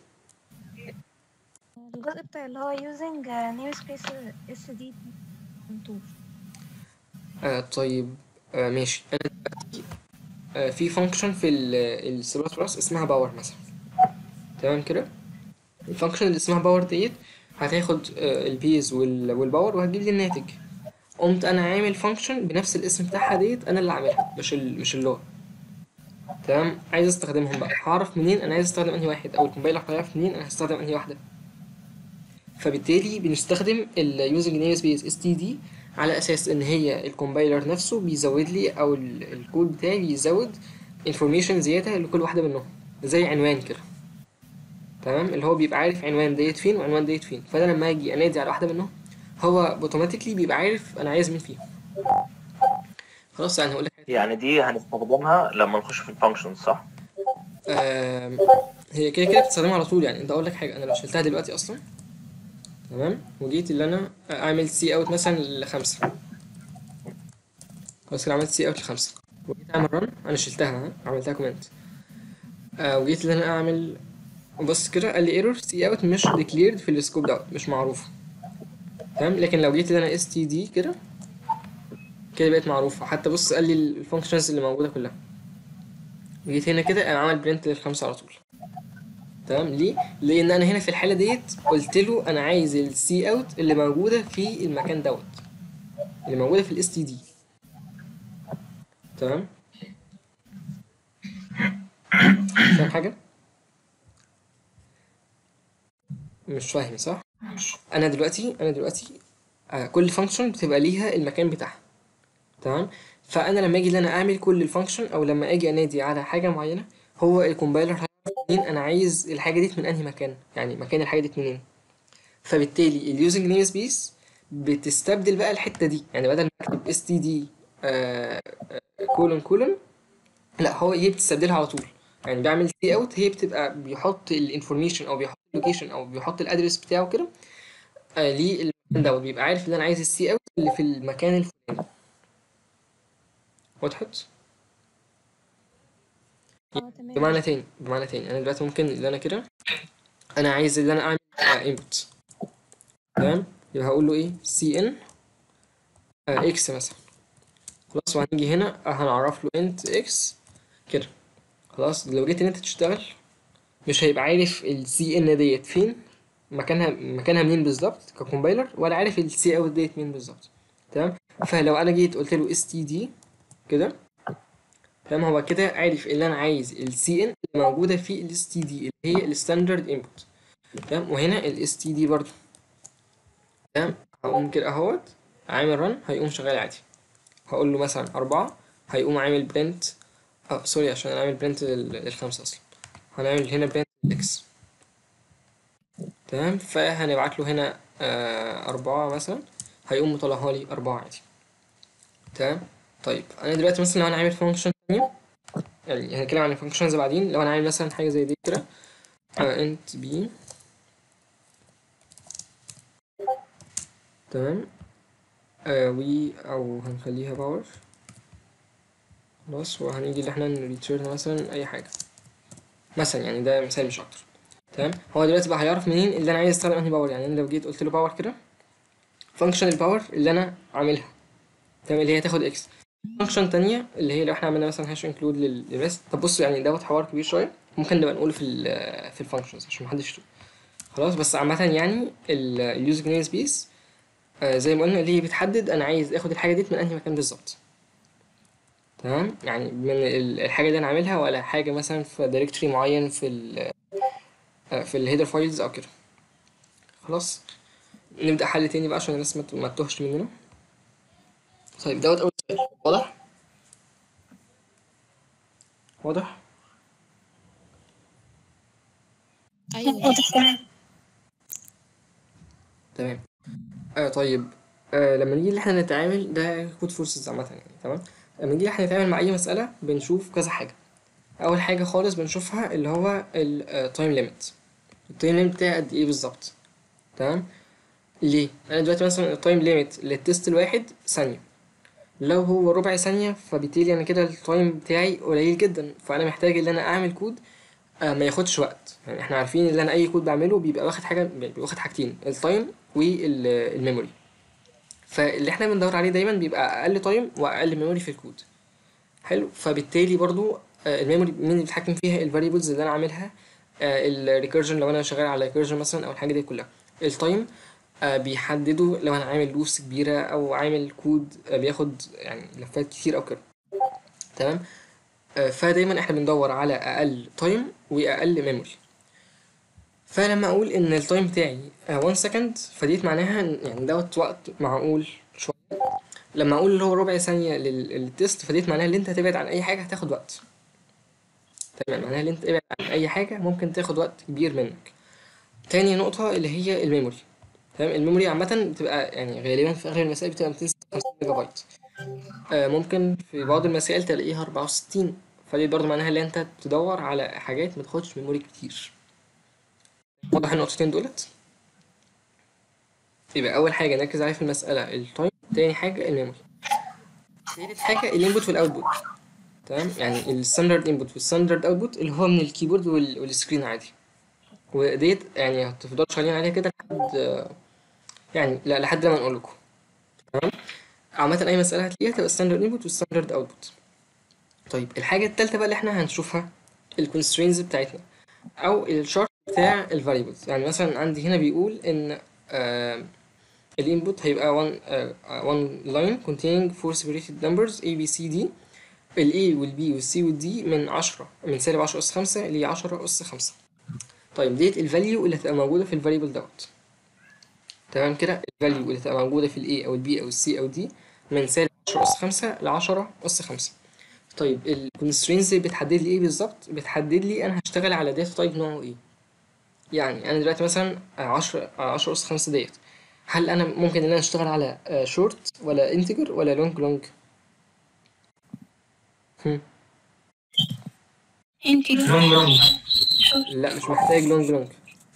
الجزء بتاع اللي هو using namespace std contour. آه طيب آه ماشي. انا دلوقتي آه في فانكشن في السي بلس بلس اسمها باور مثلا. تمام كده، الفانكشن اللي اسمها باور ديت هتاخد آه البيز والباور وهتجيب لي الناتج. قمت انا عامل فانكشن بنفس الاسم بتاعها ديت، انا اللي عاملها مش ال مش اللغة. تمام، عايز استخدمهم بقى، هعرف منين انا عايز استخدم انهي واحد، او الكومبايلر هيعرف منين انا هستخدم انهي واحده. فبالتالي بنستخدم اليوزنج نيم سبيس اس تي دي على اساس ان هي الكومبايلر نفسه بيزود لي، او الكود بتاعي بيزود انفورميشن زياده لكل واحده منهم، زي عنوان كده. تمام، اللي هو بيبقى عارف عنوان ديت فين وعنوان ديت فين، فانا لما اجي انادي على واحده منهم هو اوتوماتيكلي بيبقى عارف انا عايز مين فيهم. خلاص، يعني هقول لك يعني دي هنستخدمها لما نخش في الفانكشنز صح؟ آم، هي كده كده بتستخدمها على طول. يعني انت اقول لك حاجه، انا لو شلتها دلوقتي اصلا تمام، وجيت اللي انا اعمل سي اوت مثلا لخمسة، خلاص كده عملت سي اوت لخمسة، وجيت اعمل رن، انا شلتها ها؟ عملتها كومنت. آه وجيت اللي انا اعمل بص كده، قال لي ايرور سي اوت مش ديكليرد في السكوب دوت، مش معروف. تمام، لكن لو جيت اللي انا اس تي دي كده كده بقت معروفه. حتى بص قال لي الفانكشنز اللي موجوده كلها. وجيت هنا كده انا عمل برنت للخمسه على طول. تمام. ليه؟ لان انا هنا في الحاله ديت قلت له انا عايز السي اوت اللي موجوده في المكان دوت، اللي موجوده في الاس تي دي. تمام. فاهم حاجه؟ مش فاهم صح؟ انا دلوقتي انا دلوقتي آه كل فانكشن بتبقى ليها المكان بتاعها. تمام. فانا لما اجي ان انا اعمل كل الفانكشن او لما اجي انادي على حاجه معينه، هو الكومبايلر هيعرف منين انا عايز الحاجه دي من انهي مكان، يعني مكان الحاجه دي منين. فبالتالي اليوزنج نيم سبيس بتستبدل بقى الحته دي، يعني بدل ما اكتب اس تي دي كولون كولون، لا هو هي بتستبدلها على طول. يعني بعمل سي اوت، هي بتبقى بيحط الانفورميشن او بيحط اللوكيشن او بيحط الادرس بتاعه كده آه للمكان دوت، بيبقى عارف ان انا عايز السي اوت اللي في المكان الفلاني. وضحت؟ اه تمام. بمعنى تاني بمعنى تاني انا دلوقتي ممكن اللي انا كده انا عايز اللي انا اعمل انبوت. تمام. يبقى هقول له ايه سي ان اكس مثلا. خلاص. وهنيجي هنا هنعرف له انت اكس كده. خلاص. لو جيت ان انت تشتغل مش هيبقى عارف السي ان ديت فين، مكانها مكانها منين بالظبط ككومبايلر، ولا عارف السي اوت ديت مين بالظبط. تمام. فلو انا جيت قلت له اس تي دي كده، تمام، هو كده عارف اللي انا عايز السي ان اللي موجوده في الاس تي دي اللي هي الستاندرد انبوت. تمام. وهنا الاس تي دي برضه. تمام. هقوم كده اهوت عامل رن، هيقوم شغال عادي. هقول له مثلا أربعة، هيقوم عامل برنت. اه سوري، عشان انا عامل برنت للخمسة اصلا. هنعمل هنا برنت اكس. تمام. فهنبعت له هنا آه أربعة مثلا، هيقوم مطلعها لي أربعة عادي. تمام. طيب أنا دلوقتي مثلا لو أنا عامل فانكشن تانية، يعني هنتكلم عن الفانكشنز بعدين. لو أنا عامل مثلا حاجة زي دي كده آه انت بي. تمام. آه وي أو هنخليها باور. خلاص. وهنيجي اللي احنا نريتيرن مثلا أي حاجة مثلا، يعني ده مثال مش أكتر. تمام. هو دلوقتي بقى هيعرف منين اللي أنا عايز أستخدم أنهي باور. يعني أنا لو جيت قلت له باور كده، فانكشن الباور اللي أنا عاملها، تمام، اللي هي تاخد اكس. فانكشن تانية اللي هي لو احنا عملنا مثلا هاش انكلود للريست. طب بصوا يعني دوت حوار كبير شويه، ممكن نبقى نقوله في ال في الفانكشنز عشان محدش يتوه. خلاص. بس عامه يعني اليوزر نيم سبيس زي ما قلنا اللي هي بتحدد انا عايز اخد الحاجه دي من انهي مكان بالظبط. تمام. يعني من ال- الحاجه اللي انا عاملها، ولا حاجه مثلا في دايركتوري معين في ال في الهيدر فايلز او كده. خلاص. نبدا حل تاني بقى عشان الناس ما ت- ما تتوهش مننا. طيب دوت اول سؤال. واضح؟ واضح؟ ايوه. تمام. آه طيب. آه لما نيجي اللي احنا نتعامل ده كود فورسز عامة يعني. تمام. لما نيجي احنا نتعامل مع أي مسألة بنشوف كذا حاجة. أول حاجة خالص بنشوفها اللي هو التايم ليميت. التايم ليميت بتاعي قد إيه بالظبط. تمام. ليه؟ أنا دلوقتي مثلا التايم ليميت للتست الواحد ثانية. لو هو ربع ثانية فبالتالي أنا كده التايم بتاعي قليل جدا، فأنا محتاج إن أنا أعمل كود آه ما ياخدش وقت. يعني احنا عارفين ان انا اي كود بعمله بيبقى واخد حاجه، بيبقى واخد حاجتين، التايم والميموري. فاللي احنا بندور عليه دايما بيبقى اقل تايم واقل ميموري في الكود. حلو. فبالتالي برضو آه، الميموري مين اللي بيتحكم فيها؟ الفاريبلز اللي انا عاملها، الريكيرجن لو انا شغال على ريكيرجن مثلا او الحاجه دي كلها. التايم آه، بيحدده لو انا عامل لوس كبيره او عامل كود آه، بياخد يعني لفات كتير او كده. تمام. آه، فدايما احنا بندور على اقل تايم واقل ميموري. فلما اقول ان التايم بتاعي واحد سكند فديت معناها إن- يعني دوت وقت معقول شويه. لما اقول اللي هو ربع ثانيه لل- للتست فديت معناها ان انت هتبعد عن اي حاجه هتاخد وقت. تمام. معناها ان انت تبعد عن اي حاجه ممكن تاخد وقت كبير منك. تاني نقطه اللي هي الميموري. تمام. الميموري عامه بتبقى يعني غالبا في اغلب المسائل بتبقى مئتين وستة وخمسين ميجا بايت. آه ممكن في بعض المسائل تلاقيها أربعة وستين. فدي برضه معناها ان انت تدور على حاجات ما تاخدش ميموري كتير. واضح النقطتين دولت؟ يبقى اول حاجه نركز عليها في المساله التايم، تاني حاجه الميموري، تالت حاجه الانبوت والاوتبوت. تمام. يعني الستاندرد انبوت والستاندرد اوتبوت اللي هو من الكيبورد وال- والسكرين عادي. وديت يعني هتفضلوا شغالين عليها كده لحد يعني لا لحد ما نقول لكم. تمام. عامه اي مساله هتلاقيها تبقى ستاندرد انبوت والستاندرد اوتبوت. طيب الحاجة التالتة بقى اللي احنا هنشوفها الكونسترينز بتاعتنا او الشرط بتاع الفاريبلز. يعني مثلا عندي هنا بيقول ان آه الانبوت هيبقى one uh, one line containing four separated numbers A B C D. ال A وال B وال C وال D من عشرة من سالب عشرة أس خمسة ل عشرة أس خمسة. طيب ديت الفاليو اللي هتبقى موجودة في الفاريبل دوت. تمام كده، الفاليو اللي هتبقى موجودة في ال A أو ال B أو ال C أو D من سالب عشرة أس خمسة ل عشرة أس خمسة. طيب الكونسترينز بتحدد لي ايه بالظبط؟ بتحدد لي انا هشتغل على داتا تايب نوعه ايه. يعني انا دلوقتي مثلا عشرة عشرة أس خمسة ديت، هل انا ممكن ان انا اشتغل على شورت ولا انتجر ولا لونج لونج؟ هم. لونج لونج. لا مش محتاج لونج لونج،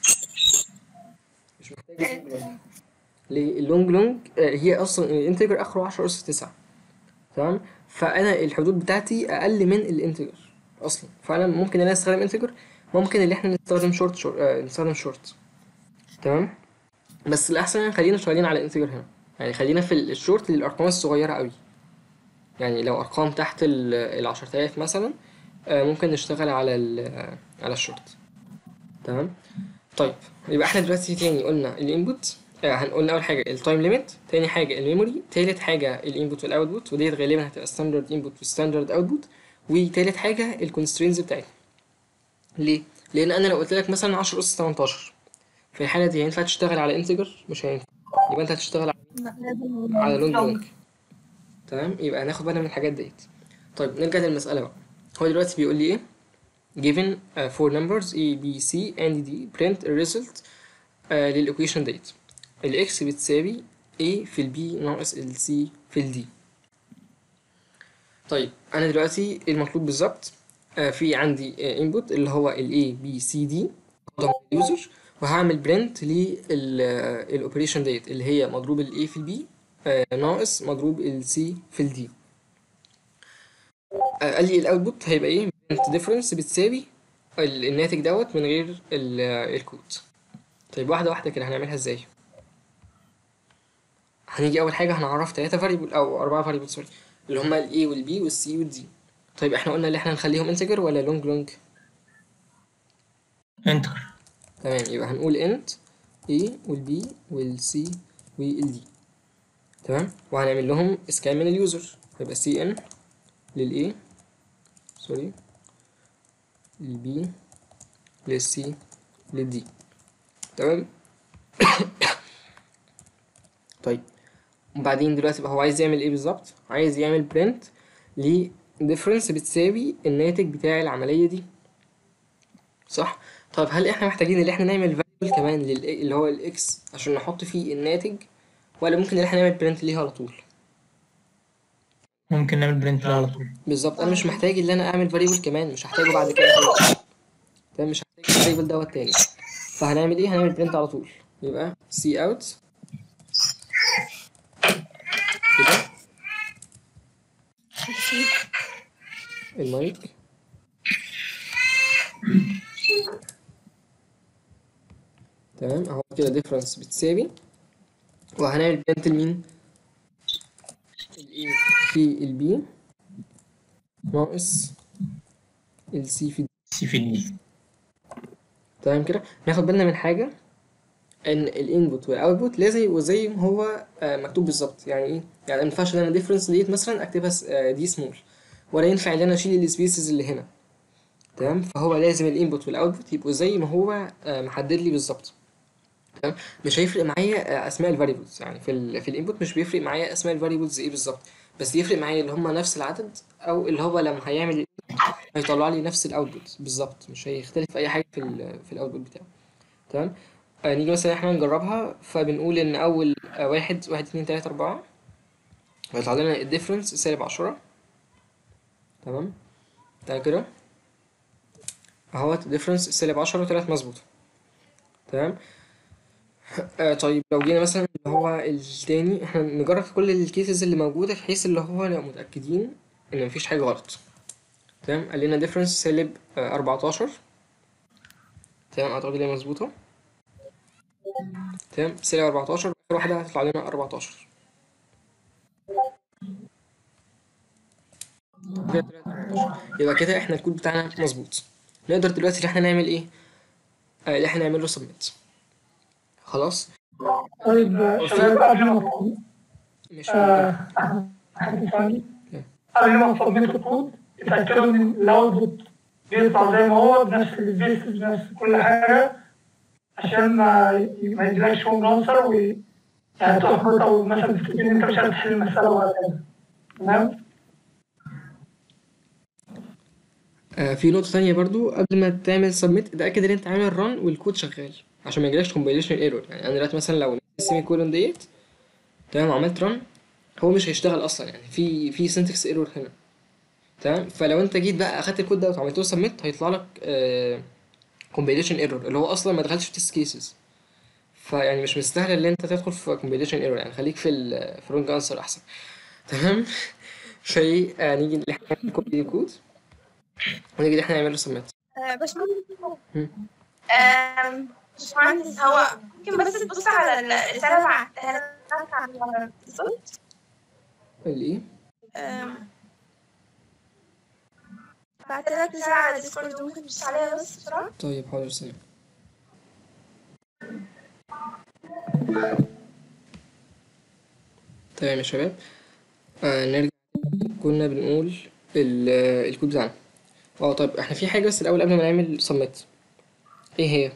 مش محتاج لونج لونج. ليه؟ اللونج لونج آه، هي اصلا الانتجر اخره عشرة أس تسعة. تمام، فانا الحدود بتاعتي اقل من الانتجر اصلا، فانا ممكن ان انا استخدم انتجر، ممكن ان احنا نستخدم شورت شورت آه نستخدم شورت. تمام، بس الاحسن ان خلينا شغالين على انتجر هنا، يعني خلينا في الشورت للارقام الصغيره قوي. يعني لو ارقام تحت ال عشرة آلاف مثلا آه، ممكن نشتغل على ال على الشورت. تمام، طيب يبقى احنا دلوقتي تاني قلنا الانبوت، آه هنقول اول حاجه التايم ليميت، تاني حاجه الميموري، تالت حاجه الانبوت والاوتبوت، وديت غالبا هتبقى ستاندرد انبوت وستاندرد اوتبوت، وتالت حاجه الكونسترينز بتاعتنا. ليه؟ لان انا لو قلت لك مثلا عشرة اس تمنتاشر، في الحاله دي هينفع تشتغل على انتجر؟ مش هينفع، يبقى انت هتشتغل على لونج لونج. تمام، يبقى هناخد بالنا من الحاجات ديت. طيب نرجع للمساله بقى. هو دلوقتي بيقول لي ايه؟ given uh, four numbers A B C and D print a result uh, للإيكويشن ديت. ال x بتساوي A في ال B ناقص ال C في ال D. طيب أنا دلوقتي المطلوب بالظبط uh, في عندي uh, input اللي هو ال A B C D قدام اليوزر، وهعمل print للأوبريشن ديت اللي هي مضروب ال A في ال B uh, ناقص مضروب ال C في ال D. uh, قال لي الأوتبوت هيبقى إيه؟ print difference بتساوي الناتج دوت من غير الكود. طيب واحدة واحدة كده هنعملها ازاي؟ هنيجي أول حاجة هنعرف تلاتة فاريبل أو أربعة فاريبل سوري، اللي هما ال A وال B وال C وال D. طيب احنا قلنا اللي احنا هنخليهم انتجر ولا لونج لونج؟ انتر. تمام، يبقى هنقول int A وال B وال C وال D. تمام، وهنعمل لهم اسكان من اليوزر، يبقى cn لل A سوري لل B لل C لل D. تمام. طيب وبعدين دلوقتي بقى هو عايز يعمل ايه بالظبط؟ عايز يعمل برنت ل difference بتساوي الناتج بتاع العملية دي، صح؟ طب هل احنا محتاجين ان احنا نعمل variable كمان لل اللي هو الاكس عشان نحط فيه الناتج، ولا ممكن ان احنا نعمل برنت ليها على طول؟ ممكن نعمل برنت على طول. بالظبط، انا مش محتاج ان انا اعمل variable كمان، مش هحتاجه بعد كده تاني. تمام، مش هحتاج variable دوت تاني، فهنعمل ايه؟ هنعمل برنت على طول. يبقى cout كده المايك. تمام اهو كده difference بتساوي، وهنعمل برنت لمين؟ ال A في ال B ناقص ال C في D. C في D. تمام كده، ناخد بالنا من حاجة ان الانبوت والاوتبوت لازم يبقوا زي ما هو آه مكتوب بالظبط. يعني ايه؟ يعني ما ينفعش ان انا difference ديت مثلا اكتبها آه دي سمول، ولا ينفع ان انا اشيل السبيسز اللي هنا. تمام، فهو لازم الانبوت والاوتبوت يبقوا زي ما هو آه محدد لي بالظبط. تمام، مش هيفرق معايا اسماء الفاريبلز، يعني في ال في الانبوت مش بيفرق معايا اسماء الفاريبلز ايه بالظبط، بس يفرق معايا اللي هم نفس العدد، او اللي هو لما هيعمل هيطلع لي نفس الاوتبوت بالظبط، مش هيختلف في اي حاجه في ال في الاوتبوت بتاعه. تمام، آه نيجي مثلا احنا نجربها، فبنقول ان اول آه واحد واحد اتنين تلاته اربعه هيطلع لنا الديفرنس سالب عشرة. تمام، تعالى كده اهوت ديفرنس سالب عشرة وطلعت مظبوطه. تمام، آه طيب لو جينا مثلا اللي هو التاني، احنا نجرب في كل الكيسز اللي موجودة بحيث اللي هو نبقى متأكدين ان مفيش حاجة غلط. تمام، قال لنا difference سالب آه اربعتاشر. تمام، اعتقد ان هي مظبوطة. تمام، سالب اربعتاشر، اخر واحدة هتطلع لنا اربعتاشر. كده طلعت أربعتاشر. يبقى كده احنا الكود بتاعنا مظبوط. نقدر دلوقتي ان احنا نعمل ايه؟ آه اللي احنا نعمل له سبميت. خلاص. طيب شباب قبل ما مش آه، حد ثاني قبل ما تصمموا الكود اتأكدوا ان الاوتبوت بيطلع زي ما هو بنفس السبيسز بنفس كل حاجة عشان ما ما يجيلكش فوق عنصر و يعني تحبط او مثلا تفتكر ان انت مش عارف تحل المسألة وهكذا. تمام؟ آه في نقطة تانية برضو قبل ما تعمل سبميت اتأكد ان انت عامل ران والكود شغال عشان ما يجيلكش كومبايليشن ايرور. يعني انا دلوقتي مثلا لو السيمي كولون ديت تمام وعملت ران هو مش هيشتغل اصلا، يعني في في سنتكس ايرور هنا. تمام. فلو انت جيت بقى اخدت الكود ده وعملت له سبميت هيطلع لك كومبايليشن ايرور اللي هو اصلا ما دخلش في تيست كيسز. فيعني مش مستاهل ان انت تدخل في كومبايليشن ايرور، يعني خليك في ال في رونج انسر احسن. تمام. في آه نيجي اللي احنا نكوبي الكود ونيجي اللي احنا نعمل له سبميت. آه، باشمهندس آم، باشمهندس هو ممكن بس تبص على الرسالة اللي بعتها لك على الديسكورد؟ الايه؟ آم، بعتها لك رسالة على الديسكورد ممكن تبص عليها بس بسرعة؟ طيب حاضر ثانية. تمام يا شباب. آه نرجع. كنا بنقول ال- آه، الكود بتاعنا. اه طيب احنا في حاجة بس الأول قبل ما نعمل سبميت. ايه هي؟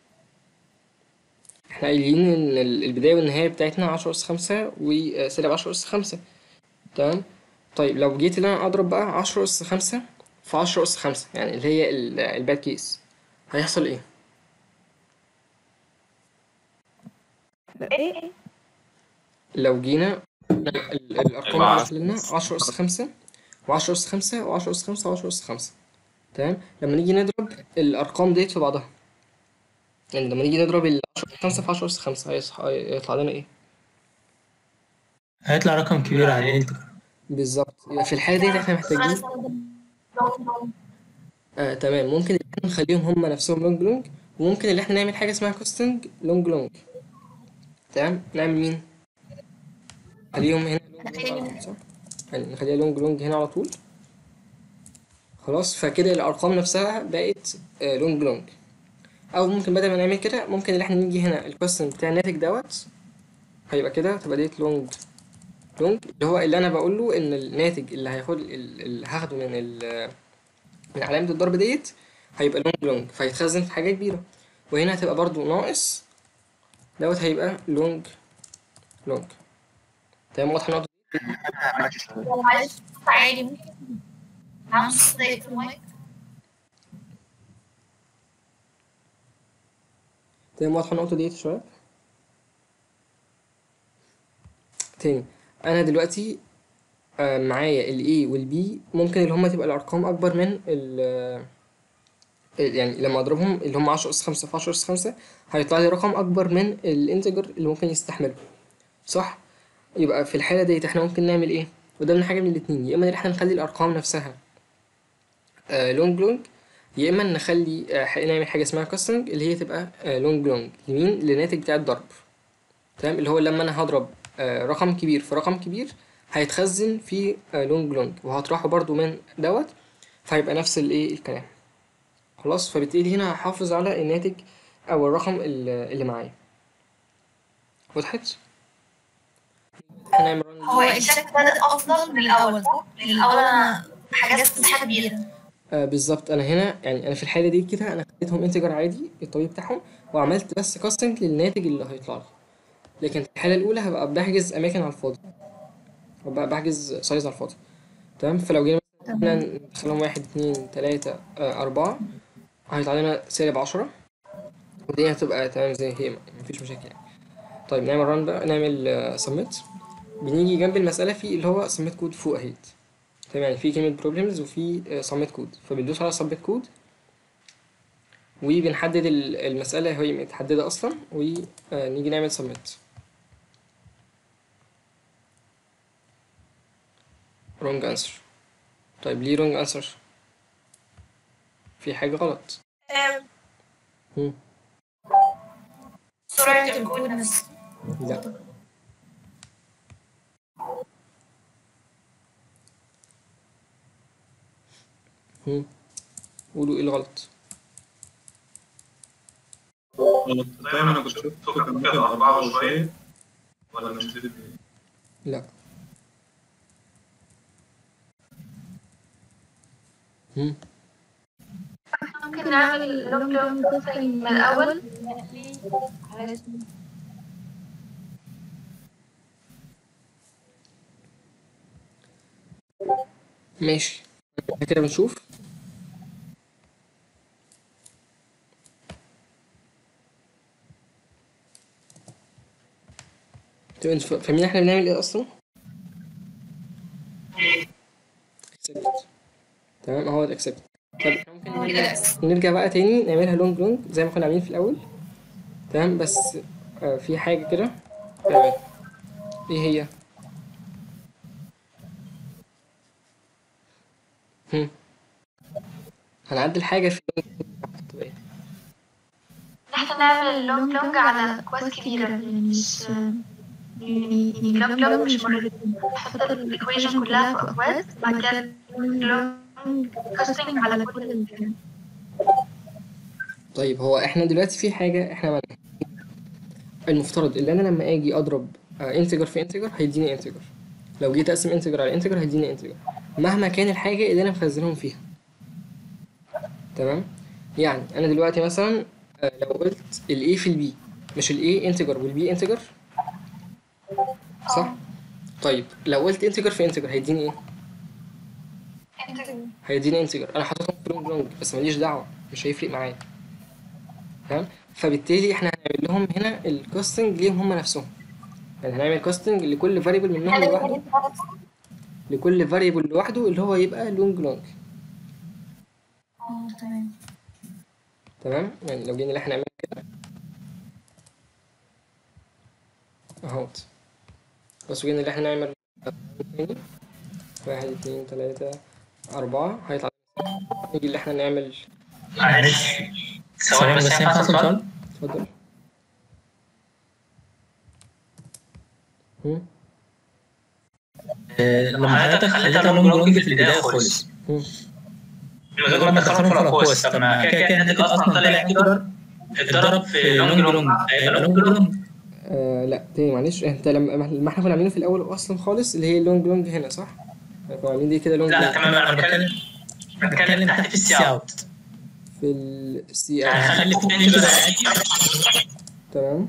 احنا قايلين ان ال- البداية والنهاية بتاعتنا عشرة أس خمسة وسالب عشرة أس خمسة. تمام. طيب لو جيت ان انا اضرب بقى عشرة أس خمسة في عشرة أس خمسة يعني اللي هي ال- الباد كيس هيحصل ايه؟ ايه؟ لو جينا ال- الأرقام اللي داخل لنا عشرة أس خمسة وعشرة أس خمسة وعشرة أس خمسة وعشرة أس خمسة. تمام. لما نيجي نضرب الأرقام ديت في بعضها، يعني لما نيجي نضرب ال عشرة أس خمسة في عشرة أس خمسة هيصح- هيطلع لنا ايه؟ هيطلع رقم كبير على الانتجر. بالظبط. يبقى في الحالة ديت احنا محتاجين آه تمام. ممكن اللي احنا نخليهم هم نفسهم لونج لونج، وممكن اللي احنا نعمل حاجة اسمها كوستنج لونج لونج. تمام. نعمل مين؟ نخليهم هنا لونج لونج على طول، صح؟ يعني نخليها لونج لونج هنا على طول. خلاص. فكده الأرقام نفسها بقت آه لونج لونج. أو ممكن بدل ما نعمل كده ممكن اللي احنا نيجي هنا الكوستنج بتاع الناتج دوت هيبقى كده، تبقى ديت لونج لونج اللي هو اللي أنا بقول له إن الناتج اللي هياخد ال- اللي هاخده من ال من علامة الضرب ديت هيبقى لونج لونج فيتخزن في حاجة كبيرة. وهنا هتبقى برضو ناقص دوت هيبقى لونج لونج. تمام. واضحة النقطة دي؟ معلش عادي ممكن معلش صدق في المايك. تمام. واضحة النقطة ديت يا شباب؟ تاني، أنا دلوقتي آه، معايا ال A وال B ممكن اللي هما تبقى الأرقام أكبر من ال يعني لما أضربهم اللي هما عشرة أس خمسة في عشرة أس خمسة هيطلع لي رقم أكبر من الانتجر اللي ممكن يستحمله، صح؟ يبقى في الحالة ديت احنا ممكن نعمل ايه؟ قدامنا حاجة من الاتنين، يا إما إن احنا نخلي الأرقام نفسها آه لونج لونج، يا إما نخلي آه ح- نعمل حاجة اسمها كاستنج اللي هي تبقى آه لونج لونج لمين؟ للناتج بتاع الضرب. تمام. اللي هو لما أنا هضرب آه رقم كبير في رقم كبير هيتخزن في آه لونج لونج وهطرحه برضو من دوت فهيبقى نفس الايه الكلام. خلاص. فبالتالي هنا هحافظ على الناتج أو الرقم اللي اللي معايا. وضحت؟ هنعمل run هو الشكل بدأ أفضل من الأول صح؟ من الأول أنا حجزت مساحة كبيرة. آه بالظبط. انا هنا يعني انا في الحاله دي كده انا خليتهم انتجر عادي الطبيعي بتاعهم وعملت بس كاستنج للناتج اللي هيطلع لي. لكن في الحاله الاولى هبقى بحجز اماكن على الفاضي وبقى بحجز سايز على الفاضي. تمام. فلو جينا مثلا ندخلهم واحد اتنين تلاتة آه أربعة هيطلع لنا سالب عشرة والدنيا هتبقى تمام زي هي مفيش مشاكل يعني. طيب نعمل ران بقى، نعمل سبميت. بنيجي جنب المسألة في اللي هو سبميت كود فوق اهيت. تمام. يعني في كلمة بروبلمز وفي سبميت كود، فبندوس على سبميت كود وبنحدد ال- المسألة هي متحددة أصلا ونيجي نعمل submit. wrong answer. طيب ليه wrong answer؟ في حاجة غلط. آم، هم. سرعة الكود نفسه. لا. هم. قولوا ايه الغلط. دايما انا كنت شفته كان ممكن أربعة وشوية ولا مش كده؟ لا. هم. ممكن نعمل لونج لونج كوستنج من الأول. ماشي، احنا كده بنشوف. طب انتوا فاهمين احنا بنعمل ايه اصلا؟ accept. تمام اهو اكسبت. طب احنا ممكن نرجع نرجع بقى تاني نعملها لونج لونج زي ما كنا عاملين في الاول. تمام بس آه في حاجه كده. تمام ايه هي؟ هم. هنعدل حاجه في اللونج ايه؟ نحن نعمل لونج لونج على أكواس كبيرة، يعني مش يعني يعني لونج لونج مش مرتين، نحط الإيكويشن كلها في أكواس بعد كده لونج لونج كوستنج على كل المكان. طيب هو احنا دلوقتي في حاجه احنا عملناها. المفترض ان انا لما اجي اضرب انتجر في انتجر هيديني انتجر، لو جيت اقسم انتجر على انتجر هيديني انتجر مهما كان الحاجه اللي انا مخزنهم فيها. تمام، يعني انا دلوقتي مثلا آه، لو قلت الاي في البي، مش الاي انتجر والبي انتجر صح؟ طيب لو قلت انتجر في انتجر هيديني ايه؟ هيديني انتجر، انا حاططهم في لونج لونج بس ماليش دعوه، مش هيفرق معايا. تمام، فبالتالي احنا هنعمل لهم هنا الكاستنج ليهم هم نفسهم، يعني هنعمل كاستنج لكل فاريبل منهم لوحده، لكل فاريبل لوحده اللي هو يبقى لونج لونج. اه تمام. تمام، يعني لو جينا احنا نعمل كده اهوت، بس جينا اللي احنا نعمل تاني واحد اتنين تلاتة أربعة هيطلع. نيجي اللي احنا نعمل معلش ثواني بس ينفع أسأل سؤال؟ اتفضل. هم؟ آه، لما حضرتك خليتها لونج لونج في البداية خالص هم. من غير ما تدخلهم في الأقواس، طب ما كده كده الناتج أصلا طلع انتجر اتضرب في لونج لونج هيبقى لونج لونج. آه لا تاني معلش، انت لما ما احنا كنا عاملينه في الاول اصلا خالص اللي هي اللونج لونج هنا صح؟ كنا عاملين دي كده لونج لا لونج. تمام، أنا بتكلم بتكلم تحت في السي اوت، في السي يعني اوت. هخلي فوق انتجر عادي. تمام.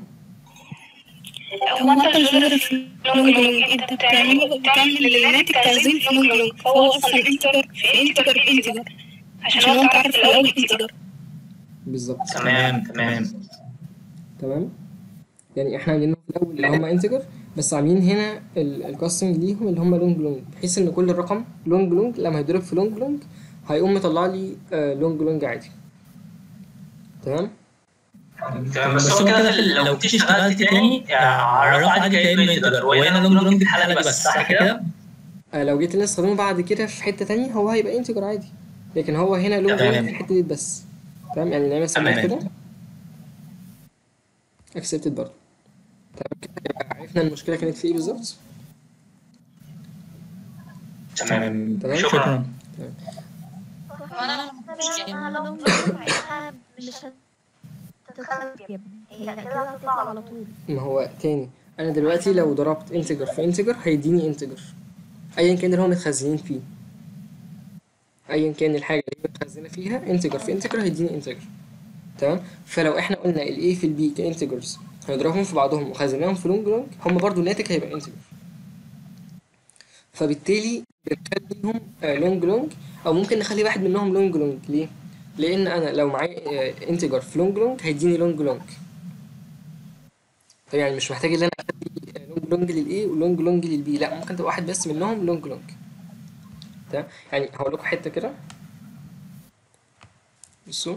هو انت مش بتضرب في لونج لونج، انت بتعمل بتعمل الناتج تخزين في لونج لونج، فهو اصلا انتجر في انتجر في انتجر عشان هو انت عارف في الاول انتجر. بالظبط. تمام تمام تمام، يعني احنا عاملين في الاول اللي هم انتجر بس عاملين هنا الكاستنج ليهم اللي هم لونج لونج، بحيث ان كل رقم لونج لونج لما يضرب في لونج لونج هيقوم مطلع لي آه لونج لونج عادي. تمام. تمام، بس هو كده لو جيت اشتغلت تاني عرف عادي كأنه انتجر وهنا لونج لونج في الحالة دي بس، صح كده؟ آه لو جيت نستخدمه بعد كده في حتة تانية هو هيبقى انتجر عادي، لكن هو هنا لونج لونج في الحتة دي بس. تمام، يعني نعمل سمات كده اكسبتد برضه. تمام كده يبقى عرفنا المشكلة كانت في ايه بالظبط. تمام تمام شكرا. تمام. وانا لما لونج لونج ساعتها مش هتتخلف يا ابني، هي كده هتطلع على طول. ما هو تاني انا دلوقتي لو ضربت انتجر في انتجر هيديني انتجر ايا كان اللي هو متخزنين فيه، ايا كان الحاجه اللي هي متخزنه فيها انتجر في انتجر هيديني انتجر. تمام، فلو احنا قلنا الاي في البي كانتجرز هنضربهم في بعضهم وخزناهم في لونج لونج هم برضو الناتج هيبقى انتجر، فبالتالي بنخليهم لونج لونج او ممكن نخلي واحد منهم لونج لونج. ليه؟ لان انا لو معايا انتجر في لونج لونج هيديني لونج لونج، يعني مش محتاج ان انا اخلي لونج لونج للاي ولونج لونج للبي، لا ممكن تبقى واحد بس منهم لونج لونج. تمام، يعني هقول لكم حته كده بصوا.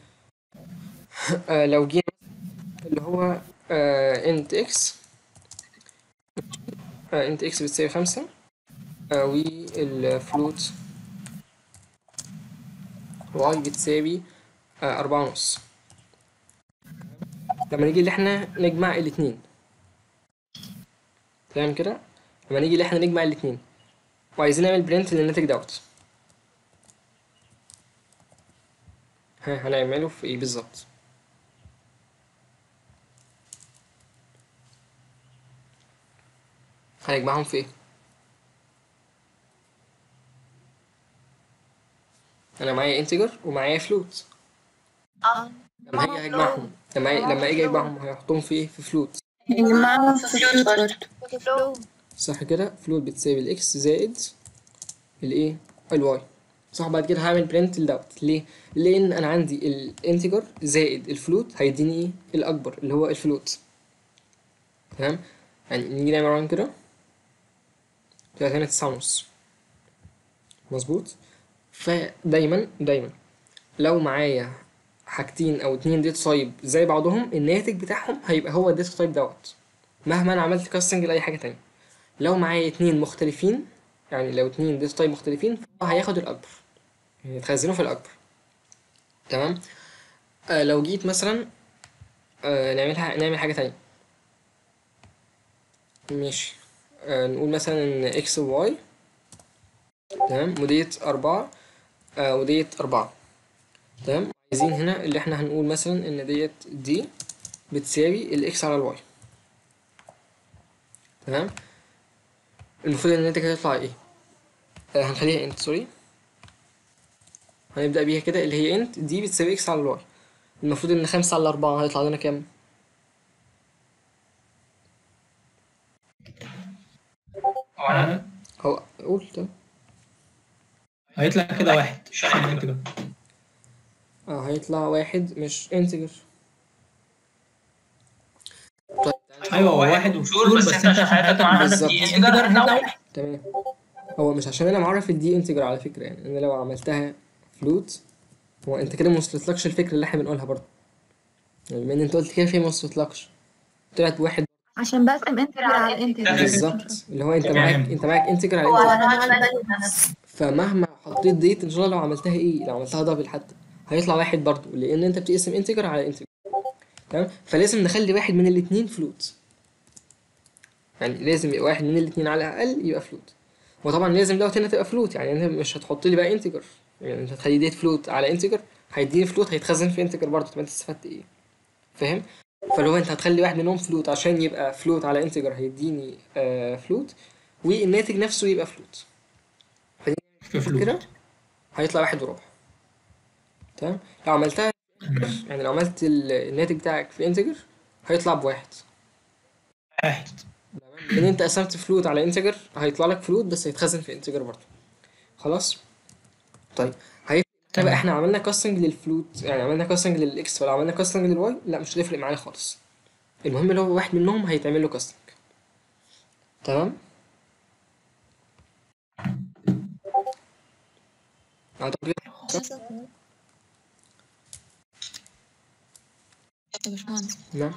آه لو جينا اللي هو آه انت اكس آه انت اكس بتساوي خمسة آه والفلوت واي بتساوي آه أربعة ونص. لما نيجي اللي احنا نجمع الاتنين، تمام كده، لما نيجي اللي احنا نجمع الاتنين وعايزين نعمل برنت للناتج دوت، ها هنعمله في ايه بالظبط؟ هنجمعهم في ايه؟ انا معايا انتجر ومعايا فلوت. اه لما هاجي هجمعهم لما لما اجي اجمعهم هيحطهم في ايه؟ في فلوت. نجمعهم في فلوت برضه. فلو صح كده؟ فلوت بتساوي الاكس زائد الايه؟ الواي. صح. بعد كده هعمل برنت لدوت. ليه؟ لان انا عندي الانتجر زائد الفلوت هيديني ايه؟ الاكبر اللي هو الفلوت. تمام. يعني نيجي نعمل ران كده تلاتة هنا تسعة ونص. مظبوط. فدايما دايما لو معايا حاجتين او اتنين داتا تايب زي بعضهم الناتج بتاعهم هيبقى هو الداتا تايب دوت مهما انا عملت كاستنج لاي حاجه تانية. لو معايا اتنين مختلفين يعني لو اتنين داتا تايب مختلفين فهو هياخد الاكبر يعني تخزنه في الاكبر. تمام. آه لو جيت مثلا آه نعملها نعمل حاجه تانية. ماشي. آه نقول مثلا ان اكس وواي تمام وديت أربعة آه وديت أربعة. تمام. عايزين هنا اللي احنا هنقول مثلا ان ديت دي بتساوي الاكس على الواي. تمام. المفروض ان الناتج هيطلع ايه؟ آه هنخليها انت سوري هنبدأ بيها كده اللي هي انت دي بتساوي اكس على الواي. المفروض ان خمسة على أربعة هيطلع لنا كام؟ أنا هو قول تمام. هيطلع كده واحد مش انتجر. اه هيطلع واحد مش انتجر. طيب ايوه هو واحد وفلور بس انت عشان حضرتك معرف بالظبط. دي انتجر هيطلع واحد. تمام. هو مش عشان انا معرف الدي انتجر على فكرة يعني انا لو عملتها فلوت هو انت كده موصلتلكش الفكرة اللي احنا بنقولها برضه. يعني بما ان انت قلت كده فهي موصلتلكش طلعت واحد عشان بقسم انتجر على انتجر. بالظبط اللي هو انت معاك انت معاك انتجر على هو انتجر. نوع الفاليو بس. فمهما حطيت ديت ان شاء الله لو عملتها ايه لو عملتها دبل حتى هيطلع واحد برضو لان انت بتقسم انتجر على انتجر. تمام. فلازم نخلي واحد من الاتنين فلوت يعني لازم يبقى واحد من الاتنين على الاقل يبقى فلوت. وطبعا لازم دوت هنا تبقى فلوت يعني انت مش هتحط لي بقى انتجر يعني انت هتخلي ديت فلوت على انتجر هيديني فلوت هيتخزن في انتجر برضو. طب انت استفدت ايه؟ فاهم؟ فلو انت هتخلي واحد منهم فلوت عشان يبقى فلوت على انتجر هيديني آه فلوت والناتج نفسه يبقى فلوت. فدي كده هيطلع واحد وربع. تمام. لو عملتها يعني لو عملت الناتج بتاعك في انتجر هيطلع بواحد. واحد. لان انت قسمت فلوت على انتجر هيطلع لك فلوت بس هيتخزن في انتجر برضه. خلاص. طيب هيبقى بقى احنا عملنا كاستنج للفلوت يعني عملنا كاستنج للاكس ولا عملنا كاستنج للواي لا مش هتفرق معانا خالص. المهم اللي هو واحد منهم هيتعمل له كاستنج. تمام. اعتقد يا باشمهندس نعم.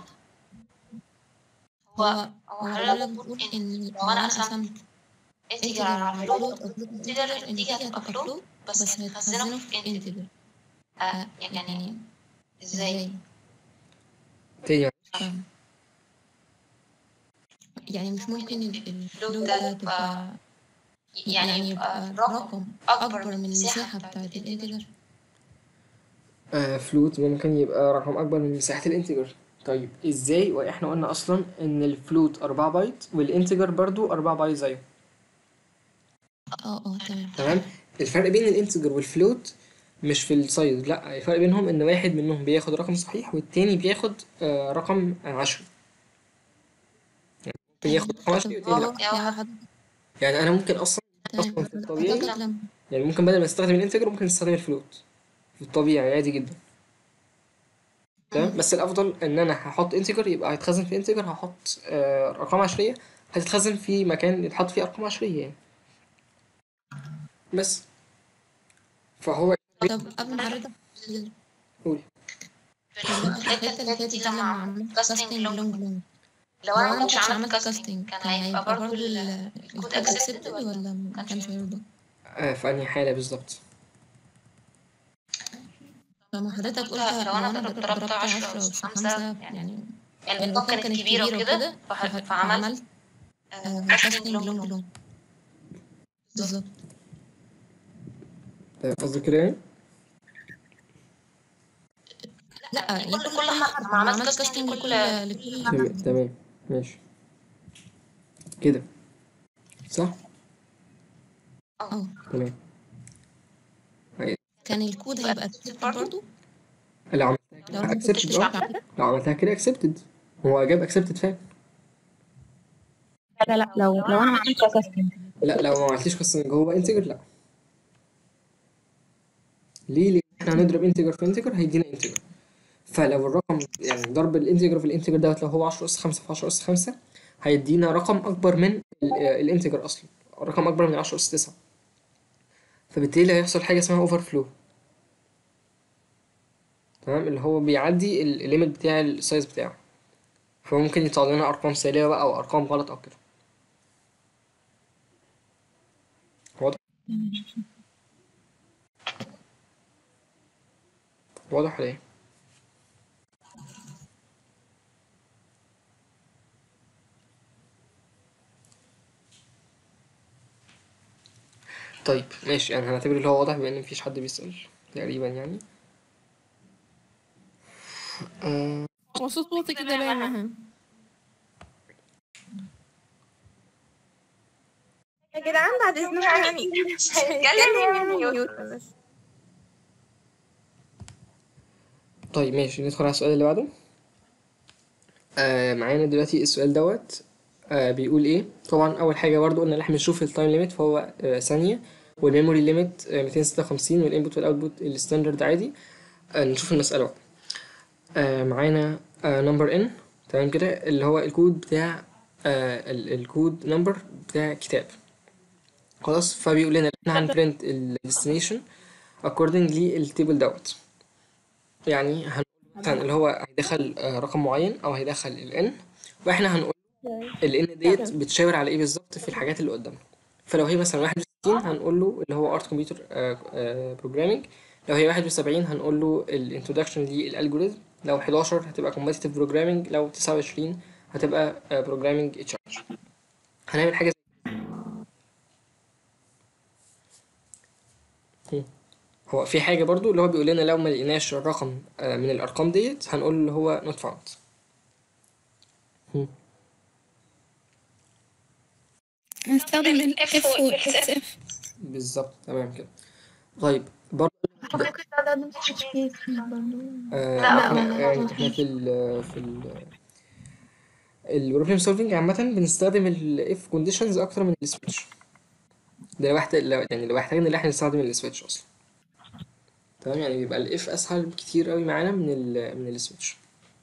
هو هو حضرتك بتقول ان لو انا قسمت انتجر على فلوت او فلوت انتجر النتيجة هتبقى فلوت بس هتخزنه في انتجر. آه يعني ازاي؟ تاني فاهم. يعني مش ممكن الفلوت ده تبقى يعني يبقى رقم اكبر من المساحة بتاعت الانتجر. آه فلوت ممكن يبقى رقم اكبر من مساحة الانتجر. طيب ازاي واحنا قلنا اصلا ان الفلوت أربعة بايت والانتجر برضو أربعة بايت زيه. اه اه تمام. تمام. الفرق بين الانتجر والفلوت مش في السايز لا الفرق بينهم ان واحد منهم بياخد رقم صحيح والتاني بياخد آه رقم عشري. يعني ممكن ياخد رقم عشري والتاني لا. يعني انا ممكن اصلا اصلا في الطبيعي يعني ممكن بدل ما استخدم الانتجر ممكن استخدم الفلوت في الطبيعي عادي جدا. تمام. بس الافضل ان انا هحط انتجر يبقى هيتخزن في انتجر هحط آه ارقام عشريه هتتخزن في مكان يتحط فيه ارقام عشريه يعني. بس فهو طب قبل ما حضرتك قولي. الحته اللي فاتت دي لما عملت كاستنج لونج لونج لو انا ما كنتش عملت كاستنج كان هيبقى برضه الكود اكسبتد ولا ما كانش هيرضى؟ آه في انهي حاله بالظبط؟ لما حضرتك قلت لو انا ضربت عشرة أو خمسة يعني يعني الأرقام كانت كبيرة وكده فعملت كاستنج لونج لونج بالظبط. طيب قصدك كده يعني؟ لا لكل كل حرف ما عملت كاستنج لكل لكل تمام تمام ماشي كده صح اه تمام. هي- كان الكود هيبقى accepted برضو لو عملتها لو كده انا ما كنتش accepted اه بعمل لو عملتها كده accepted هو جاب accepted فعلا. لا لا لو لو انا ما عملتش كاستنج. لا لو ما عملتيش كاستنج هو integer لا. ليه؟ لان احنا هنضرب انتجر في انتجر هيدينا انتجر، فلو الرقم يعني ضرب الانتجر في الانتجر دوت لو هو عشرة اس خمسة في عشرة اس خمسة هيدينا رقم اكبر من الانتجر اصلا، رقم اكبر من عشرة اس تسعة، فبالتالي هيحصل حاجه اسمها اوفر فلو. تمام اللي هو بيعدي الليميت بتاع السايز بتاعه، فممكن يطلع لنا ارقام سالبه بقى او ارقام غلط او كده. واضح واضح ولا ايه؟ طيب ماشي يعني هنعتبر اللي هو واضح بما ان مفيش حد بيسأل تقريبا يعني. آه هو صوت واطي كده ليه يا مها؟ يا جدعان بعد اذنكم يعني هيتكلم يعمل ميوت بس. طيب ماشي ندخل على السؤال اللي بعده. آه معانا دلوقتي السؤال دوت آه بيقول ايه. طبعا اول حاجه برضو قلنا ان احنا بنشوف التايم ليميت فهو آه ثانيه، والميموري ليميت آه مئتين وستة وخمسين، والانبوت والاوتبوت الستاندرد عادي. آه نشوف المساله بقى. آه معانا آه نمبر ان تمام كده اللي هو الكود بتاع آه الكود نمبر بتاع كتاب خلاص. فبيقول لنا ان احنا هنبرنت الديستنيشن according للتيبل دوت، يعني هنقول مثلا اللي هو هيدخل آه رقم معين او هيدخل الان، واحنا هنقول الان ديت بتشاور على ايه بالظبط في الحاجات اللي قدامنا. فلو هي مثلا واحد وستين هنقول له اللي هو ارت كمبيوتر بروجرامينج، لو هي واحد وسبعين هنقول له الانترودكشن للالجوريزم، لو حداشر هتبقى كومبتيتيف بروجرامينج، لو تسعة وعشرين هتبقى بروجرامينج اتش ار. هنعمل حاجه زي هو في حاجه برضو اللي هو بيقول لنا لو ما لقيناش الرقم آه من الارقام ديت هنقول اللي هو not found. هنستخدم ال F و ال اف. بالظبط تمام كده. طيب برضه ممكن تستخدم سبيس برضه. آه لا احنا هو يعني احنا في ال في ال البروبلم سولفنج عامة بنستخدم الاف كونديشنز اكتر من السويتش. ده لو احتاج لو يعني لو احتاجنا ان احنا نستخدم السويتش اصلا. تمام يعني بيبقى الاف اسهل كتير قوي معانا من ال من السويتش.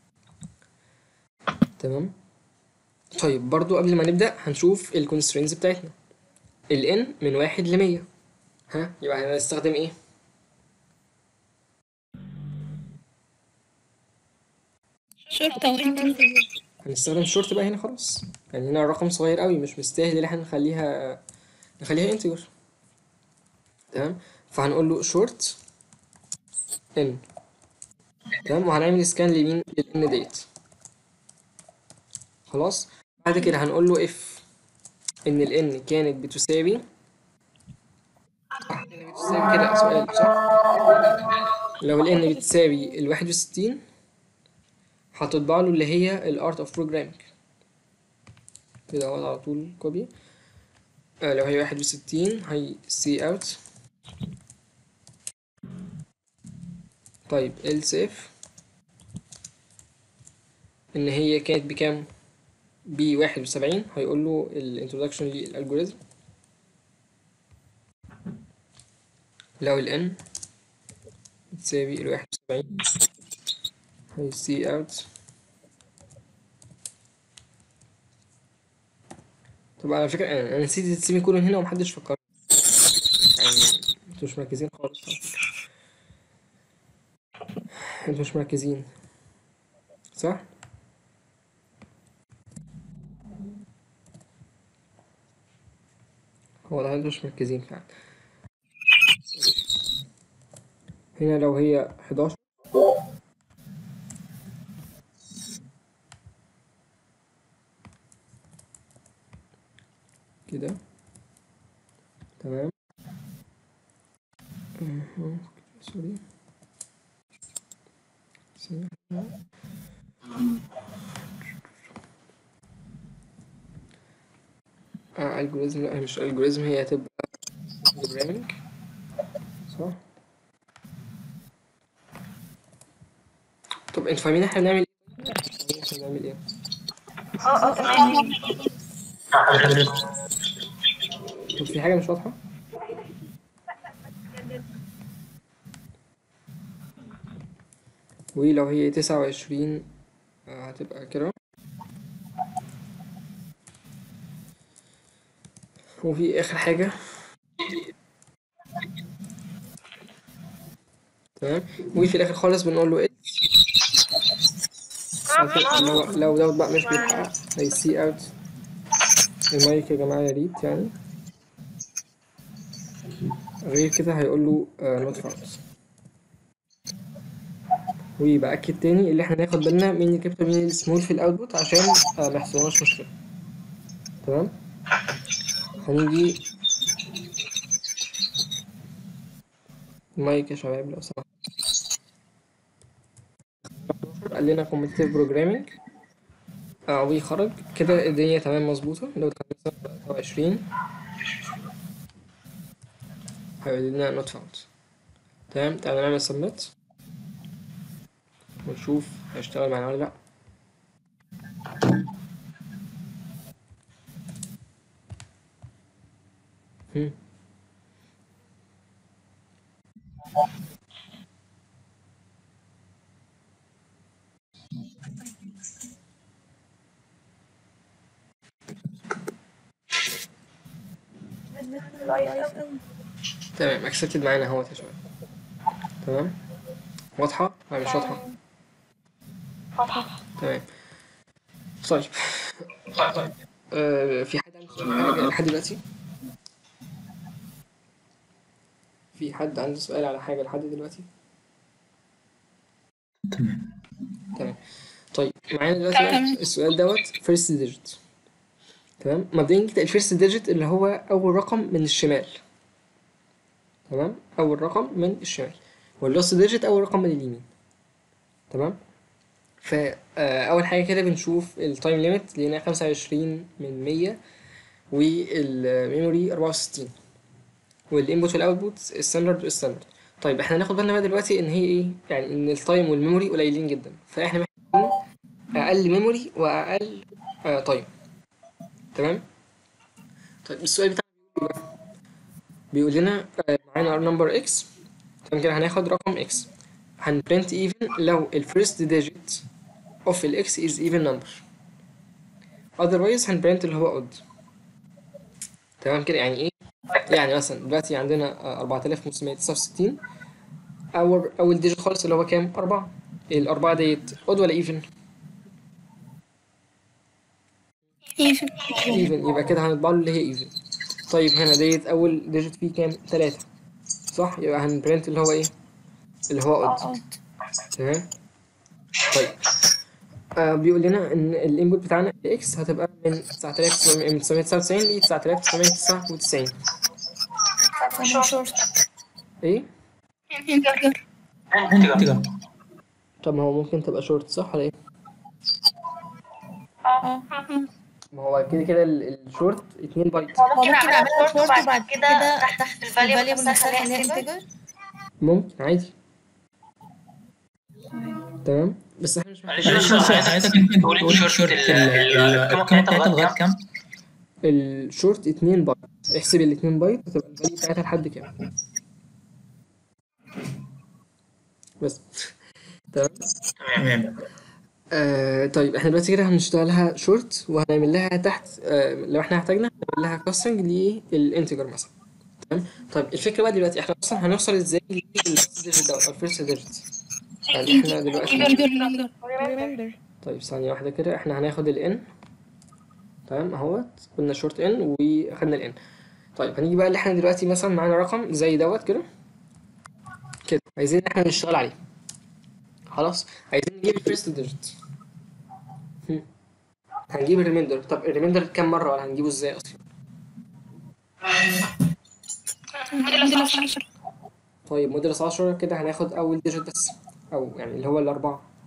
تمام. طيب برضو قبل ما نبدأ هنشوف الكونسترينز بتاعتنا. ال n من واحد لمية، ها يبقى هنستخدم ايه؟ شرطة وانتجر. هنستخدم شورت بقى هنا خلاص، يعني هنا الرقم صغير قوي مش مستاهل ان احنا نخليها نخليها انتجر. تمام فهنقول له شورت n. تمام وهنعمل سكان لمين للان ديت خلاص. بعد كده هنقول له اف ان ال n كانت بتساوي صح كده بتساوي كده سؤال صح. لو ال n بتساوي ال واحد وستين هتطبع له اللي هي الارت اوف بروجرامينج كده اهو على طول كوبي. آه لو هي واحد وستين هي سي اوت. طيب else if ان هي كانت بكام ب واحد وسبعين هيقول له الانترودكشن للالجوريزم. لو ال n بتساوي ال واحد وسبعين هي سي اوت. طب على فكرة انا أنا نسيت السيمي كولون هنا ومحدش فكر يعني انتوا مش مركزين خالص على فكرة. انتوا مش مركزين صح؟ هو ده انتوا مش مركزين فعلا. هنا لو هي حداشر كده تمام. سوري اه الجوريزم، لا هي مش الجوريزم، هي هتبقى بروجرامينج صح. طب انتوا فاهمين احنا بنعمل ايه؟ فاهمين احنا بنعمل ايه؟ اه اه تمام. طب في حاجة مش واضحة؟ ولو هي تسعة وعشرين هتبقى كده. وفي آخر حاجة تمام، وفي الآخر خالص بنقول له إيه لو لو دوت بقى مش بيتحقق هيسي أوت المايك يا جماعة يا ريت يعني. غير كده هيقول له نوت فاوند. وبأكد تاني اللي احنا ناخد بالنا مين الكابيتال مين السمول في الأوتبوت عشان آه ميحصلناش مشكلة. تمام. هنيجي المايك يا شباب لو سمحت. قال لنا كومبتيتيف بروجرامينج اه ويخرج كده الدنيا تمام مظبوطة. لو كان تلاتة وعشرين هيقول لنا نوت فاوند. تمام. تعالى نعمل سبميت ونشوف هيشتغل معانا ولا لأ. هم. تمام اكسبتد معانا اهوت يا شباب. تمام. واضحة ولا مش واضحة؟ واضحة. تمام. طيب آه في حد عنده سؤال على حاجة لحد دلوقتي؟ في حد عنده سؤال على حاجة لحد دلوقتي؟ تمام. تمام. طيب معانا دلوقتي بقى السؤال دوت فيرست ديجيت. تمام. مبدئيا كده الفيرست ديجيت اللي هو أول رقم من الشمال. تمام. أول رقم من الشمال. واللاست ديجيت أول رقم من اليمين. تمام. فأول حاجة كده بنشوف التايم ليميت لقينا خمسة وعشرين من مية والميموري أربعة وستين والانبوت والاوتبوت الستاندرد والستاندرد. طيب احنا هناخد بالنا بقى دلوقتي ان هي ايه يعني ان التايم والميموري قليلين جدا، فاحنا محتاجين اقل ميموري واقل آه تايم. تمام. طيب السؤال بتاعنا بيقول لنا آه معانا نمبر اكس. تمام كده هناخد رقم اكس هنبرنت ايفن لو الفيرست ديجيت اوف الاكس از ايفن نمبر، otherwise هنبرنت اللي هو اود. تمام كده يعني ايه يعني مثلا دلوقتي عندنا أربعة آلاف وخمسمية تسعة وستين اول اول ديجيت خالص اللي هو كام؟ أربعة. الأربعة ديت اود ولا ايفن؟ ايفن. ايفن يبقى كده هنطبع له اللي هي ايفن. طيب هنا ديت اول ديجيت فيه كام؟ تلاتة صح؟ يبقى هنبرنت اللي هو ايه؟ اللي هو اود. تمام. طيب آه بيقول لنا ان الانبوت بتاعنا اكس هتبقى من تسعة آلاف وتسعمية تسعة وتسعين ل تسعة آلاف وتسعمية تسعة وتسعين. ايه؟ انتجر. انتجر. طب ما هو ممكن تبقى شورت صح ولا ايه؟ اه ما هو كده كده الشورت اتنين بايت. هو ممكن اعملها شورت وبعد كده تحت الفاليبل نفسها خليها انتجر. ممكن عادي. تمام بس احنا مش معلش حضرتك ممكن تقول الشورت القيمة بتاعتها لغاية كام؟ الشورت اتنين بايت. احسب الاتنين بايت هتبقى الفاليو بتاعتها لحد كام. بس تمام. تمام. آه طيب احنا دلوقتي كده هنشتغلها شورت وهنعمل لها تحت آه لو احنا احتاجنا هنعمل لها كاستنج للانتجر مثلا. تمام. طيب الفكره بقى دلوقتي احنا اصلا هنوصل ازاي للفيرست ديجيت دوت او الفيرست ديجيت يعني احنا دلوقتي طيب ثانيه واحده كده احنا هناخد الان. تمام اهوت قلنا شورت ان واخدنا الان. طيب هنيجي بقى اللي احنا دلوقتي مثلا معانا رقم زي دوت كده كده عايزين ان احنا نشتغل عليه. خلاص عايزين نجيب الفيرست ديجيت. هنجيب الريميندر. طب الريميندر كام مره ولا هنجيبه ازاي اصلا؟ طيب موديلس عشرة كده هناخد اول ديجيت بس او يعني اللي هو الاربعه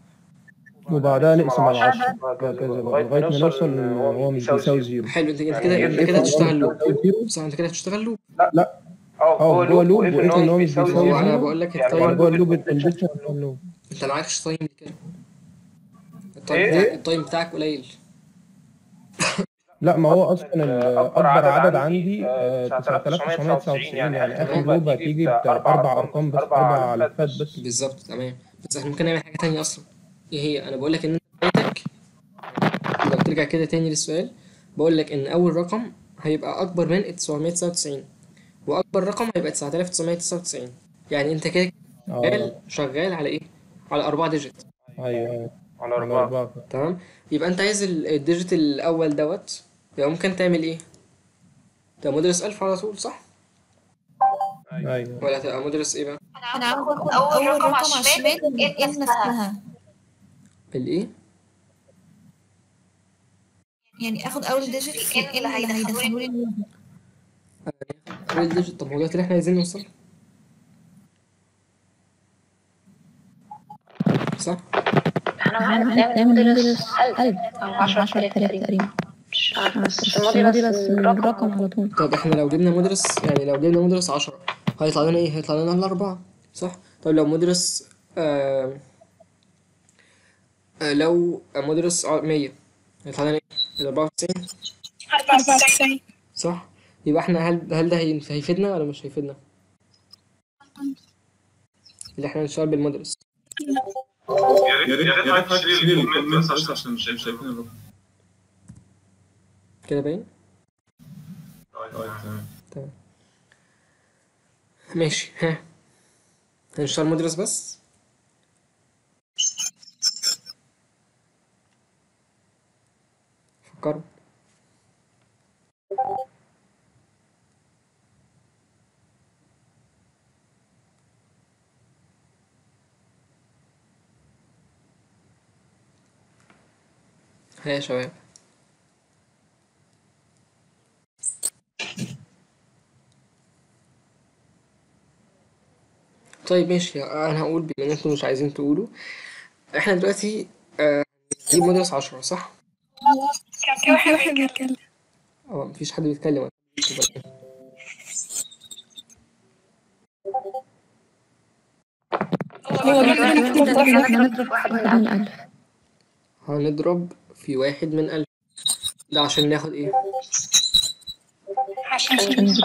وبعدها نقسم على عشرة وهكذا بقى لغاية ما نوصل إن هو مش بيساوي زيرو. حلو. انت انت كده انت كده هتشتغل لوب صح؟ انت كده هتشتغل لوب. لا اه جوه لوب وقلت إن هو مش بيساوي هو انا زيرو بقول لك يعني التايم جوه اللوب الكونديشن اللوب. انت معكش تايم كده، التايم بتاعك التايم بتاعك قليل. لا ما هو اصلا اكبر عدد عندي آه، تسعة آلاف وتسعمية وتسعة وتسعين يعني اخر لوب هتيجي باربع ارقام بس، اربع الفات بس. بالظبط تمام. بس احنا ممكن نعمل حاجه تانية اصلا. ايه هي؟ انا بقول لك ان انت بتاعتك لو ترجع كده تاني للسؤال، بقول لك ان اول رقم هيبقى اكبر من تسعمية وتسعة وتسعين واكبر رقم هيبقى تسعة آلاف وتسعمية وتسعة وتسعين. يعني انت كده شغال شغال على ايه؟ على اربعة ديجيت. ايوه ايوه على اربعة. تمام. يبقى انت عايز الديجيت الاول دوت، يبقى ممكن تعمل ايه؟ تبقى مدرس ألف على طول صح؟ ايوه. ولا تبقى مدرس ايه بقى؟ انا هاخد اول رقم على الشمال ايه نفسها. الايه؟ يعني اخد اول ديجيت في ال اللي هيدخلوا لي النوبة. اول ديجيت. طب هو ده اللي احنا عايزين نوصل صح؟ احنا هنعمل مدرس ألف او عشرة آلاف تقريبا مش عارفة بس الموديلس الرقم على طول. طب احنا لو جبنا مدرس يعني لو جبنا مدرس عشرة هيطلع لنا ايه؟ هيطلع لنا الأربعة صح؟ طب لو مدرس آه آه لو مدرس مية هيطلع لنا ايه؟ الأربعة وتسعين أربعة وتسعين صح؟ يبقى احنا هل هل ده هي- هيفيدنا ولا مش هيفيدنا؟ اللي احنا نشتغل بالمدرس. يا ريت يا ريت يا ريت تشيل الكومنتس بس عشان مش شايفين الرقم. كده باين؟ طيب تمام تمام ماشي. ها هنشتغل مدرس بس. فكروا. ها يا شباب. طيب ماشي، انا هقول بما ان انتوا مش عايزين تقولوا. احنا دلوقتي آه، نجيب مدرس عشرة صح؟ كان في واحد بيتكلم. اه مفيش حد بيتكلم. هو بيقول واحد من ألف. هنضرب في واحد من ألف ده عشان ناخد ايه؟ عشان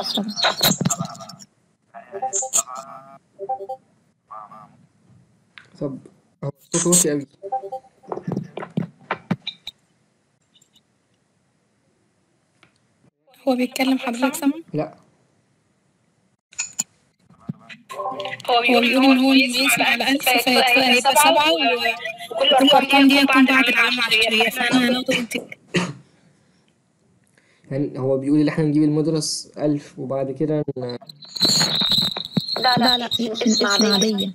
طب هو صوته واطي أوي. هو بيتكلم حضرتك سامع؟ لا هو بيقول إن هو يقسم على ألف فهيبقى سبعة وكل الأرقام دي هتكون بعد العلامة العشرية فأنا هناخد انتجر. يعني هو بيقول ان احنا نجيب المدرس ألف وبعد كده ن... لا لا لا اسم عادية.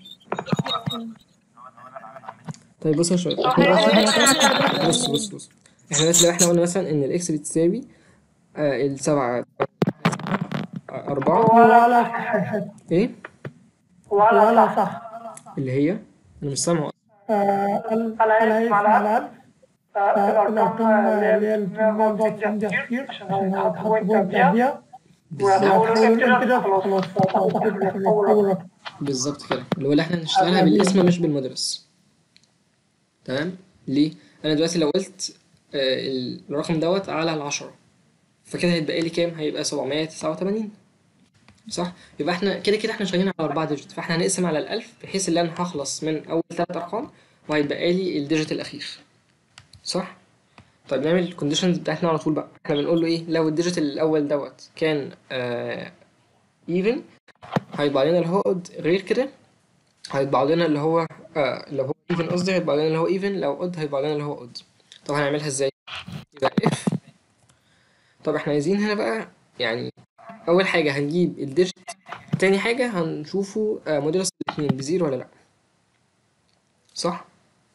طيب بص يا شباب، احنا بص بص بص احنا دلوقتي لو احنا قلنا مثلا ان الاكس بتساوي آه السبعة آه أربعة ولا صح ايه؟ ولا صح اللي هي انا مش سامعه. أنا هيسمع على ألف الأرقام اللي هي الموضوع دي كتير عشان هتحط بوينت قبليها وهتحول كده خلاص هتحول بالظبط كده، اللي هو اللي احنا هنشتغلها بالاسم مش بالمدرس. تمام؟ ليه؟ انا دلوقتي لو قلت آه الرقم دوت على العشرة فكده هيتبقى لي كام؟ هيبقى سبعمية وتسعة وتمانين صح؟ يبقى احنا كده كده احنا شغالين على أربعة ديجيت، فاحنا هنقسم على الألف بحيث ان انا هخلص من أول تلات أرقام وهيتبقى لي الديجيت الأخير صح؟ طيب نعمل الكونديشنز بتاعتنا على طول بقى. احنا بنقول له ايه؟ لو الديجيت الأول دوت كان آه even هيطبع لنا اللي هو odd، غير كده هيطبع لنا اللي هو آه لو هو even قصدي هيطبع لنا اللي هو even، لو odd هيطبع لنا اللي هو odd. طب هنعملها ازاي؟ يبقى if. طب احنا عايزين هنا بقى يعني أول حاجة هنجيب الديجيت، تاني حاجة هنشوفه آه موديلس الاتنين بزيرو ولا لأ صح؟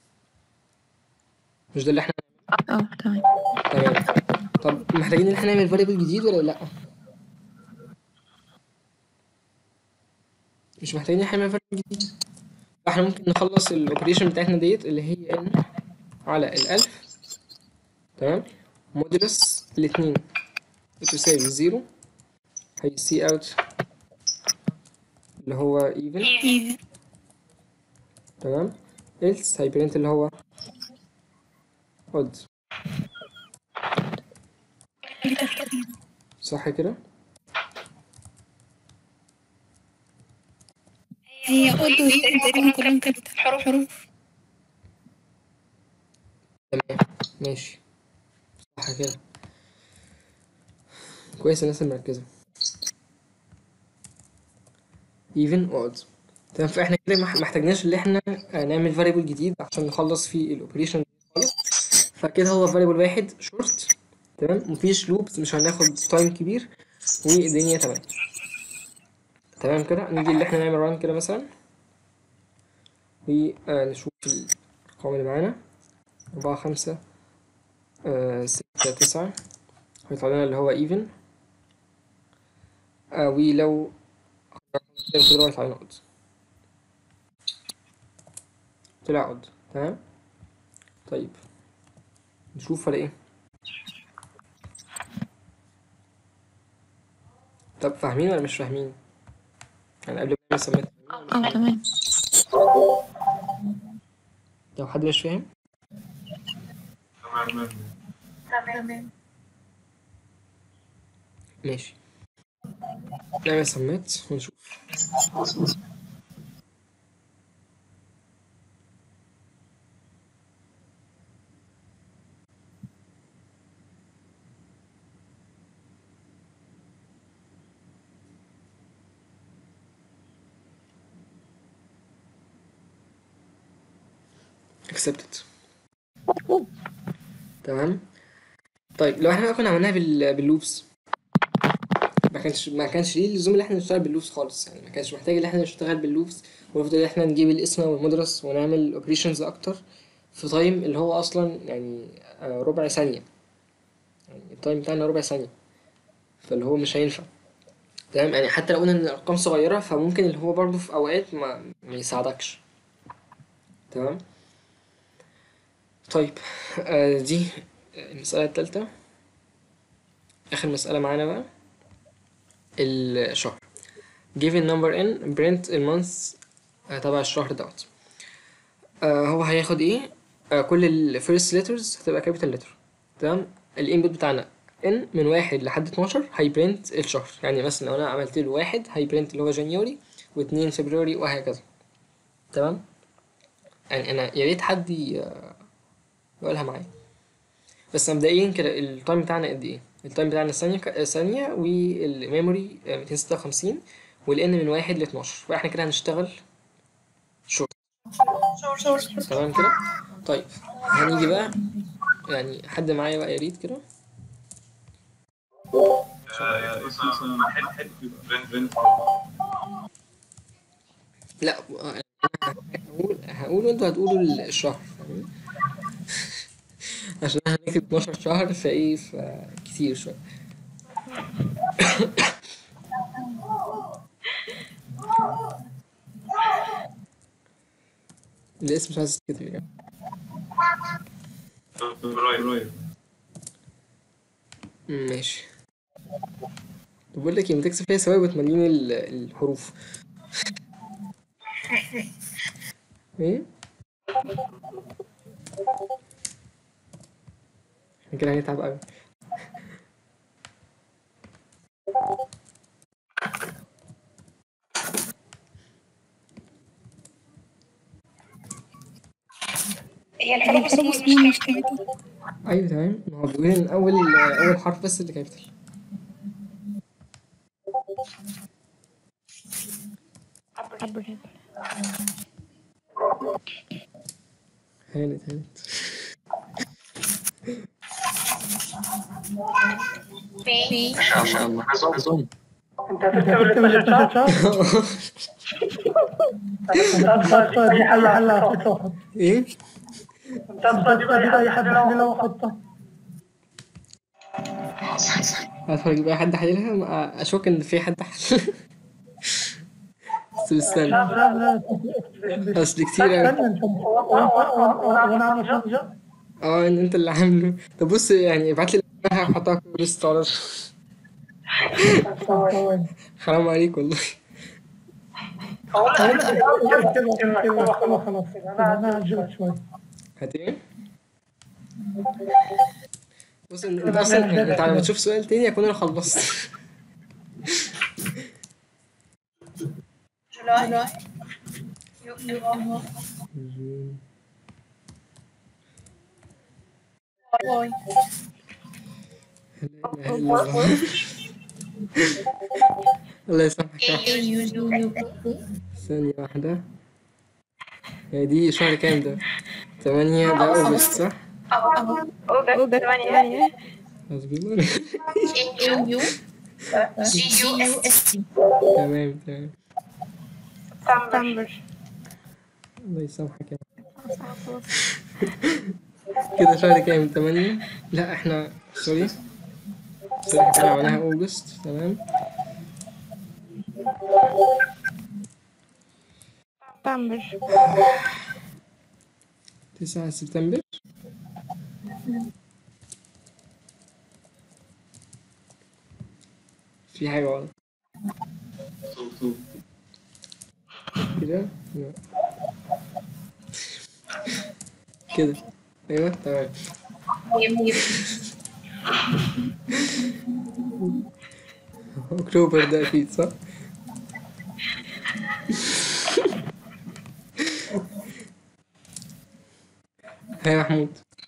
مش ده اللي احنا اه تمام. تمام. طب محتاجين ان احنا نعمل فاريبل جديد ولا لأ؟ مش محتاجين ان احنا نعمل فاريبل جديد. فاحنا ممكن نخلص الاوبريشن بتاعتنا ديت اللي هي ان على الألف، تمام، مودولس الاتنين بتساوي زيرو، هي سي اوت اللي هو even، even تمام، else هيبرنت اللي هو odd، صح كده؟ هي odd و even تقريبا كلهم كابيتال حروف. تمام ماشي، صح كده، كويس الناس المركزة. even و odd، تمام. فاحنا كده مح- محتاجناش اللي احنا نعمل variable جديد عشان نخلص فيه الاوبريشن خالص، فكده هو variable واحد short، تمام، مفيش لوبس، مش هناخد تايم كبير، والدنيا تمام. تمام كده، نيجي اللي احنا نعمل ران كده مثلا، ونشوف الارقام اللي معانا، أربعة خمسة آه، ستة تسعة، هيطلع لنا اللي هو even، آه ولو كده كده هيطلع لنا odd، طلع odd، تمام. طيب نشوف ولا ايه؟ طب فاهمين ولا مش فاهمين؟ يعني قبل ما نسمي اه تمام. لو حد مش فاهم تمام تمام. ماشي، نعمل سميت ونشوف. accepted، تمام. طيب لو احنا بقى كنا عملناها بال... باللوبس، ما كانش ما كانش ليه اللزوم اللي احنا نشتغل باللوبس خالص، يعني ما كانش محتاج ان احنا نشتغل باللوبس ونفضل ان احنا نجيب الاسم والمدرس ونعمل اوبريشنز اكتر في تايم اللي هو اصلا يعني آه، ربع ثانية، يعني التايم بتاعنا ربع ثانية، فاللي هو مش هينفع، تمام. يعني حتى لو قلنا ان الارقام صغيرة فممكن اللي هو برضه في اوقات ما, ما يساعدكش، تمام. طيب آه دي المسألة التالتة، آخر مسألة معانا بقى الشهر. given number n print المانث تبع الشهر دوت. آه هو هياخد ايه؟ آه كل ال first letters هتبقى capital letter، تمام. الانبوت بتاعنا n من واحد لحد اتناشر هيبرنت الشهر، يعني مثلا لو انا عملت له واحد هيبرنت اللي هو جانيوري، واتنين فبراير، وهكذا، تمام. يعني انا يا ريت حد ي- يقولها معايا. بس مبدئيا كده التايم بتاعنا قد ايه؟ التايم بتاعنا ثانية ك- ثانية، والميموري ميتين ستة وخمسين، والان من واحد لاتناشر، فاحنا كده هنشتغل شورت، تمام كده. طيب هنيجي بقى، يعني حد معايا بقى يا ريت كده. مثلا حد حد بنت بنت لا أنا هقول هقول وانتوا هتقولوا الشهر، فاهمين؟ عشان احنا هنكتب اتناشر شهر فايه فكتير شوية. الاسم مش عايز يتكتب يا جماعة. فبراير. ماشي. طب بقول لك ايه، ما تكسب فيها ثوابت وتمليني ال- الحروف. ايه؟ احنا كده هنتعب قوي. هي الحروف اسمها مش كابيتال. ايوه تمام، ما هو بيقول ان اول اول حرف بس اللي كابيتال. هانت هانت. في ما شاء الله عظم. انت هتكتب ال اتناشر شهر؟ انت هتختار اي حل حل هتحطها. ايه؟ انت هتختار اي اي حد حلها وحطها. هدخل اجيب اي حد حللها، ما اشك ان في حد حل. بس استنى، لا لا لا اصل كتير اوي. استنى انت وانا عامل فرجة اه ان انت اللي عامله. طب بص يعني ابعت لي هحطها في ليست على حرام عليك والله. هقول لك اكتبها اكتبها اكتبها خلاص انا هأجلك شوية. هت ايه؟ بص انت انت اصلا يعني انت لما تشوف سؤال تاني اكون انا خلصت. جولاي يو يو واي لا اله الا الله. الله يسامحك يا اي يو يو يو ثانية واحدة. هي دي شهر كام ده؟ تمانية ده أوجست صح؟ أوجست ثمانية. حسبي الله. يو يو جي يو اس تي. تمام تمام. سبتمبر. الله يسامحك يا كده شهر كام؟ تمانية؟ لا احنا سوري سوري احنا كده عملناها أوجست. تمام. سبتمبر. تسعة سبتمبر. في حاجة غلط كده لا. كده ايوه تمام. اكتوبر ده اكيد صح. هاي محمود.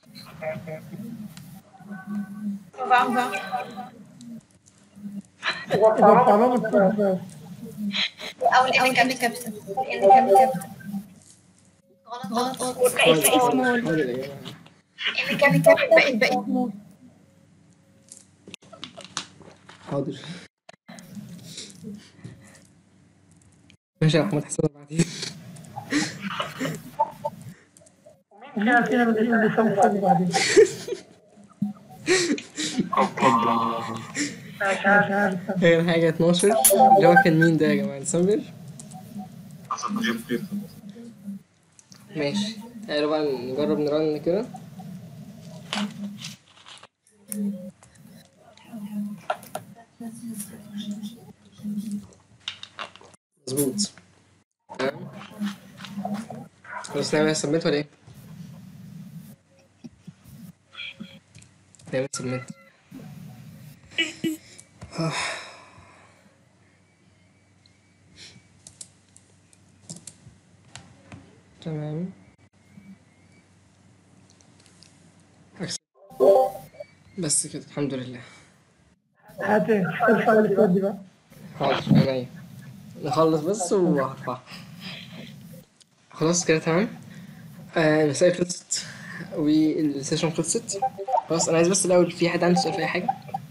أو الإن كان كابتن الإن كان كابتن غلط غلط بقيت بقيت سمول. اللي كان كابتن بقيت بقيت سمول. حاضر ماشي يا محمود حسنا بعدين. مين فينا اللي يسوي فرق بعدين؟ مش عارف. آخر حاجة اتناشر اللي هو كان مين ده يا جماعة؟ ديسمبر. ماشي تعالوا بقى نجرب نرن كده. مظبوط تمام. بس نعمل سبميت ولا ايه؟ نعمل سبميت. تمام. بس كده الحمد لله. هات الفايل اللي فات دي بقى. حاضر عينيا نخلص بس وهرفع. خلاص كده تمام. آه المسائل خلصت والسيشن خلصت. خلاص انا عايز بس الاول في حد عنده سؤال في اي حاجه؟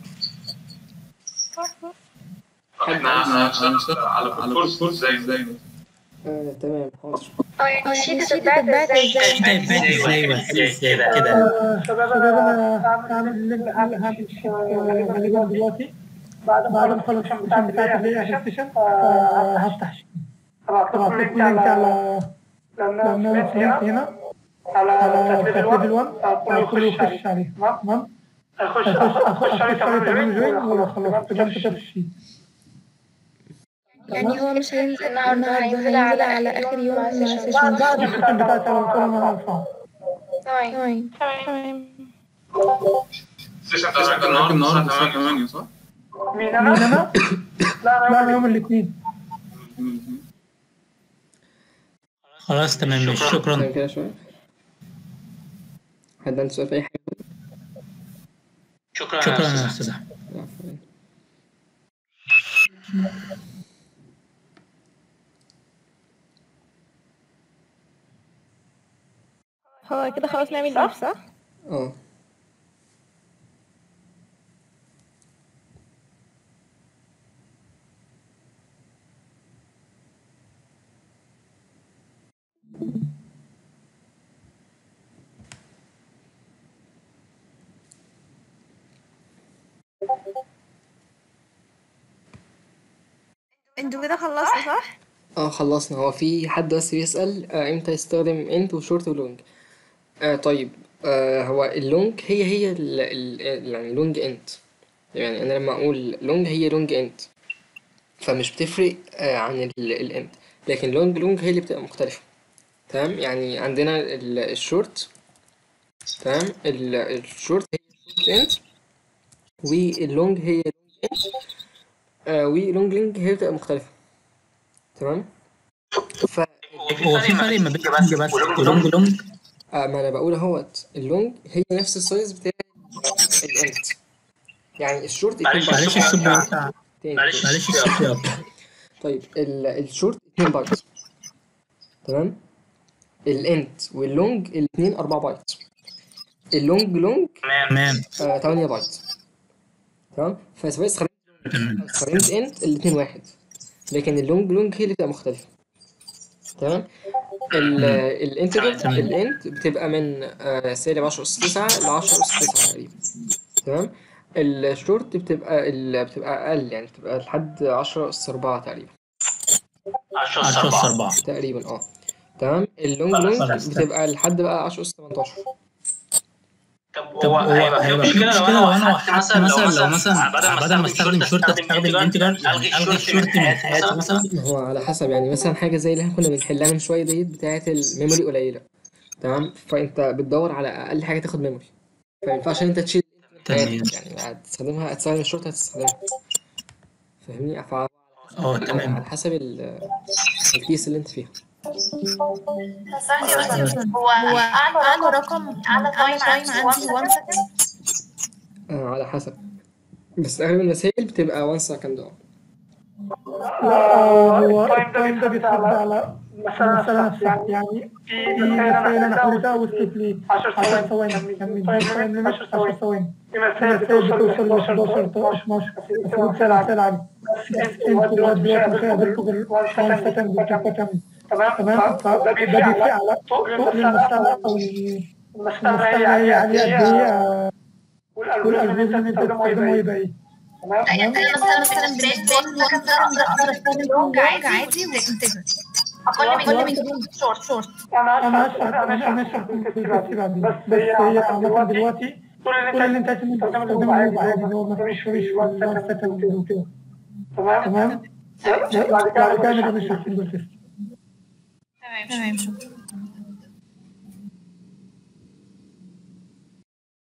احنا هنشتغل على على كورس كورس زي زي آه تمام حاضر. الشيت هتتبعت ازاي؟ الشيت هيتبعت ازاي وحل ازاي كده. شباب انا هعمل اللينك هعمل الشيت غالبا دلوقتي بعد بعد ما اخلص السيشن بتاعتي اللي هي اخر سيشن هفتح شيت. طبعا في لينك على برنامج لينك هنا على ليفل واحد كله يخش عليه. تمام. اخش اخش عليه تعمل جوين وخلاص تبقى انت في الشيت. يعني هو مش هينزل النهارده هينزل على آخر يوم مع السيشن. بعد السيشن بتاعتي على طول انا هرفعه. تمام تمام. السيشن بتاعك النهارده النهارده الساعة تمانية صح؟ مين انا؟ مين انا؟ لا انا يوم الاثنين. خلاص تمام ماشي شكرا. كده شويه. حد عنده سؤال في اي حاجه؟ شكرا شكرا يا استاذ احمد. هو كده خلاص نعمل ليف صح؟ اه انتوا كده خلصتوا صح؟ اه خلصنا. هو في حد بس بيسأل آه امتى يستخدم انت وشورت ولونج. آه طيب آه هو اللونج هي هي ال ال يعني لونج انت، يعني انا لما اقول لونج هي لونج انت فمش بتفرق آه عن الانت، لكن لونج لونج هي اللي بتبقى مختلفة. تمام، يعني عندنا الشورت، تمام، الشورت هي شورت انت، واللونج هي لونج انت، آه ولونج لونج هي بتبقى مختلفة. تمام. ف هو في فرق ما بين لونج بس ولونج لونج؟ آه ما انا بقول اهوت اللونج هي نفس السايز بتاع الانت، يعني الشورت اتنين بايت. معلش الصوت بتاع تاني معلش تاني. الصوت بتاع طيب ال- الشورت اتنين بايت، تمام، الانت واللونج الاتنين أربعة بايت، اللونج لونج تمام آه تمانية بايت. تمام، فسواء استخدمت تمام أو استخدمت انت الاتنين واحد، لكن اللونج لونج هي اللي بتبقى مختلفة. تمام. ال- الانتجر تمام. الانت بتبقى من آه، سالب عشرة أس تسعة ل عشرة أس تسعة تقريبا. تمام. الشورت بتبقى ال... بتبقى أقل، يعني بتبقى لحد عشرة أس أربعة تقريبا. عشرة أس أربعة تقريبا اه. تمام. اللونج لونج بتبقى لحد بقى عشرة أس تمنتاشر. طب هو هيبقى في مشكلة لو انا وحدت مثلا مثلا لو مثلا بدل ما استخدم شورت استخدم انتجر، يعني الغي الشورت من حياتي مثلا؟ هو على حسب، يعني مثلا حاجة زي اللي احنا كنا بنحلها من شوية ديت بتاعة الميموري قليلة. تمام، فانت بتدور على اقل حاجة تاخد ميموري، فما ينفعش ان انت تشيل تمام يعني هتستخدمها، هتستخدم الشورت هتستخدمها، فاهمني؟ فعلى اه تمام. على حسب ال- الكيس اللي انت فيها. هو هو اعلى رقم اعلى تايم عندي واحد سكند. آه على حسب، بس اغلب المسائل بتبقى واحد سكند. اه لا هو التايم ده بيتحدد على المسألة نفسها، يعني في مسائل أنا حلتها وصلت لي عشر ثواني، كان مدي تايم ليميت عشر ثواني، في مسائل بتوصل ل حداشر اتناشر، بس دي مسائل عادي، بس انتوا لغاية دلوقتي مش هيقدروا غير واحد سكند وتكمل. تمام، فده بيفرق على تقل المسألة أو المسألة هي عالية قد إيه، والألجوريزم اللي أنت تستخدمه يبقى إيه. تمام. يعني انا مثلا مثلا بالنسبه لي واحد سكند اقدر استخدم لونج عادي وانتجر اقل من كده شورت شورت. انا هشرح انا هشرح في التفسير بعدين، بس هي عامة دلوقتي كل اللي انت عايز تستخدمه عادي، اللي هو ما فيش وان سكند وكده. تمام. بعد كده نبقى نشرح في التفسير. تمام شكرا.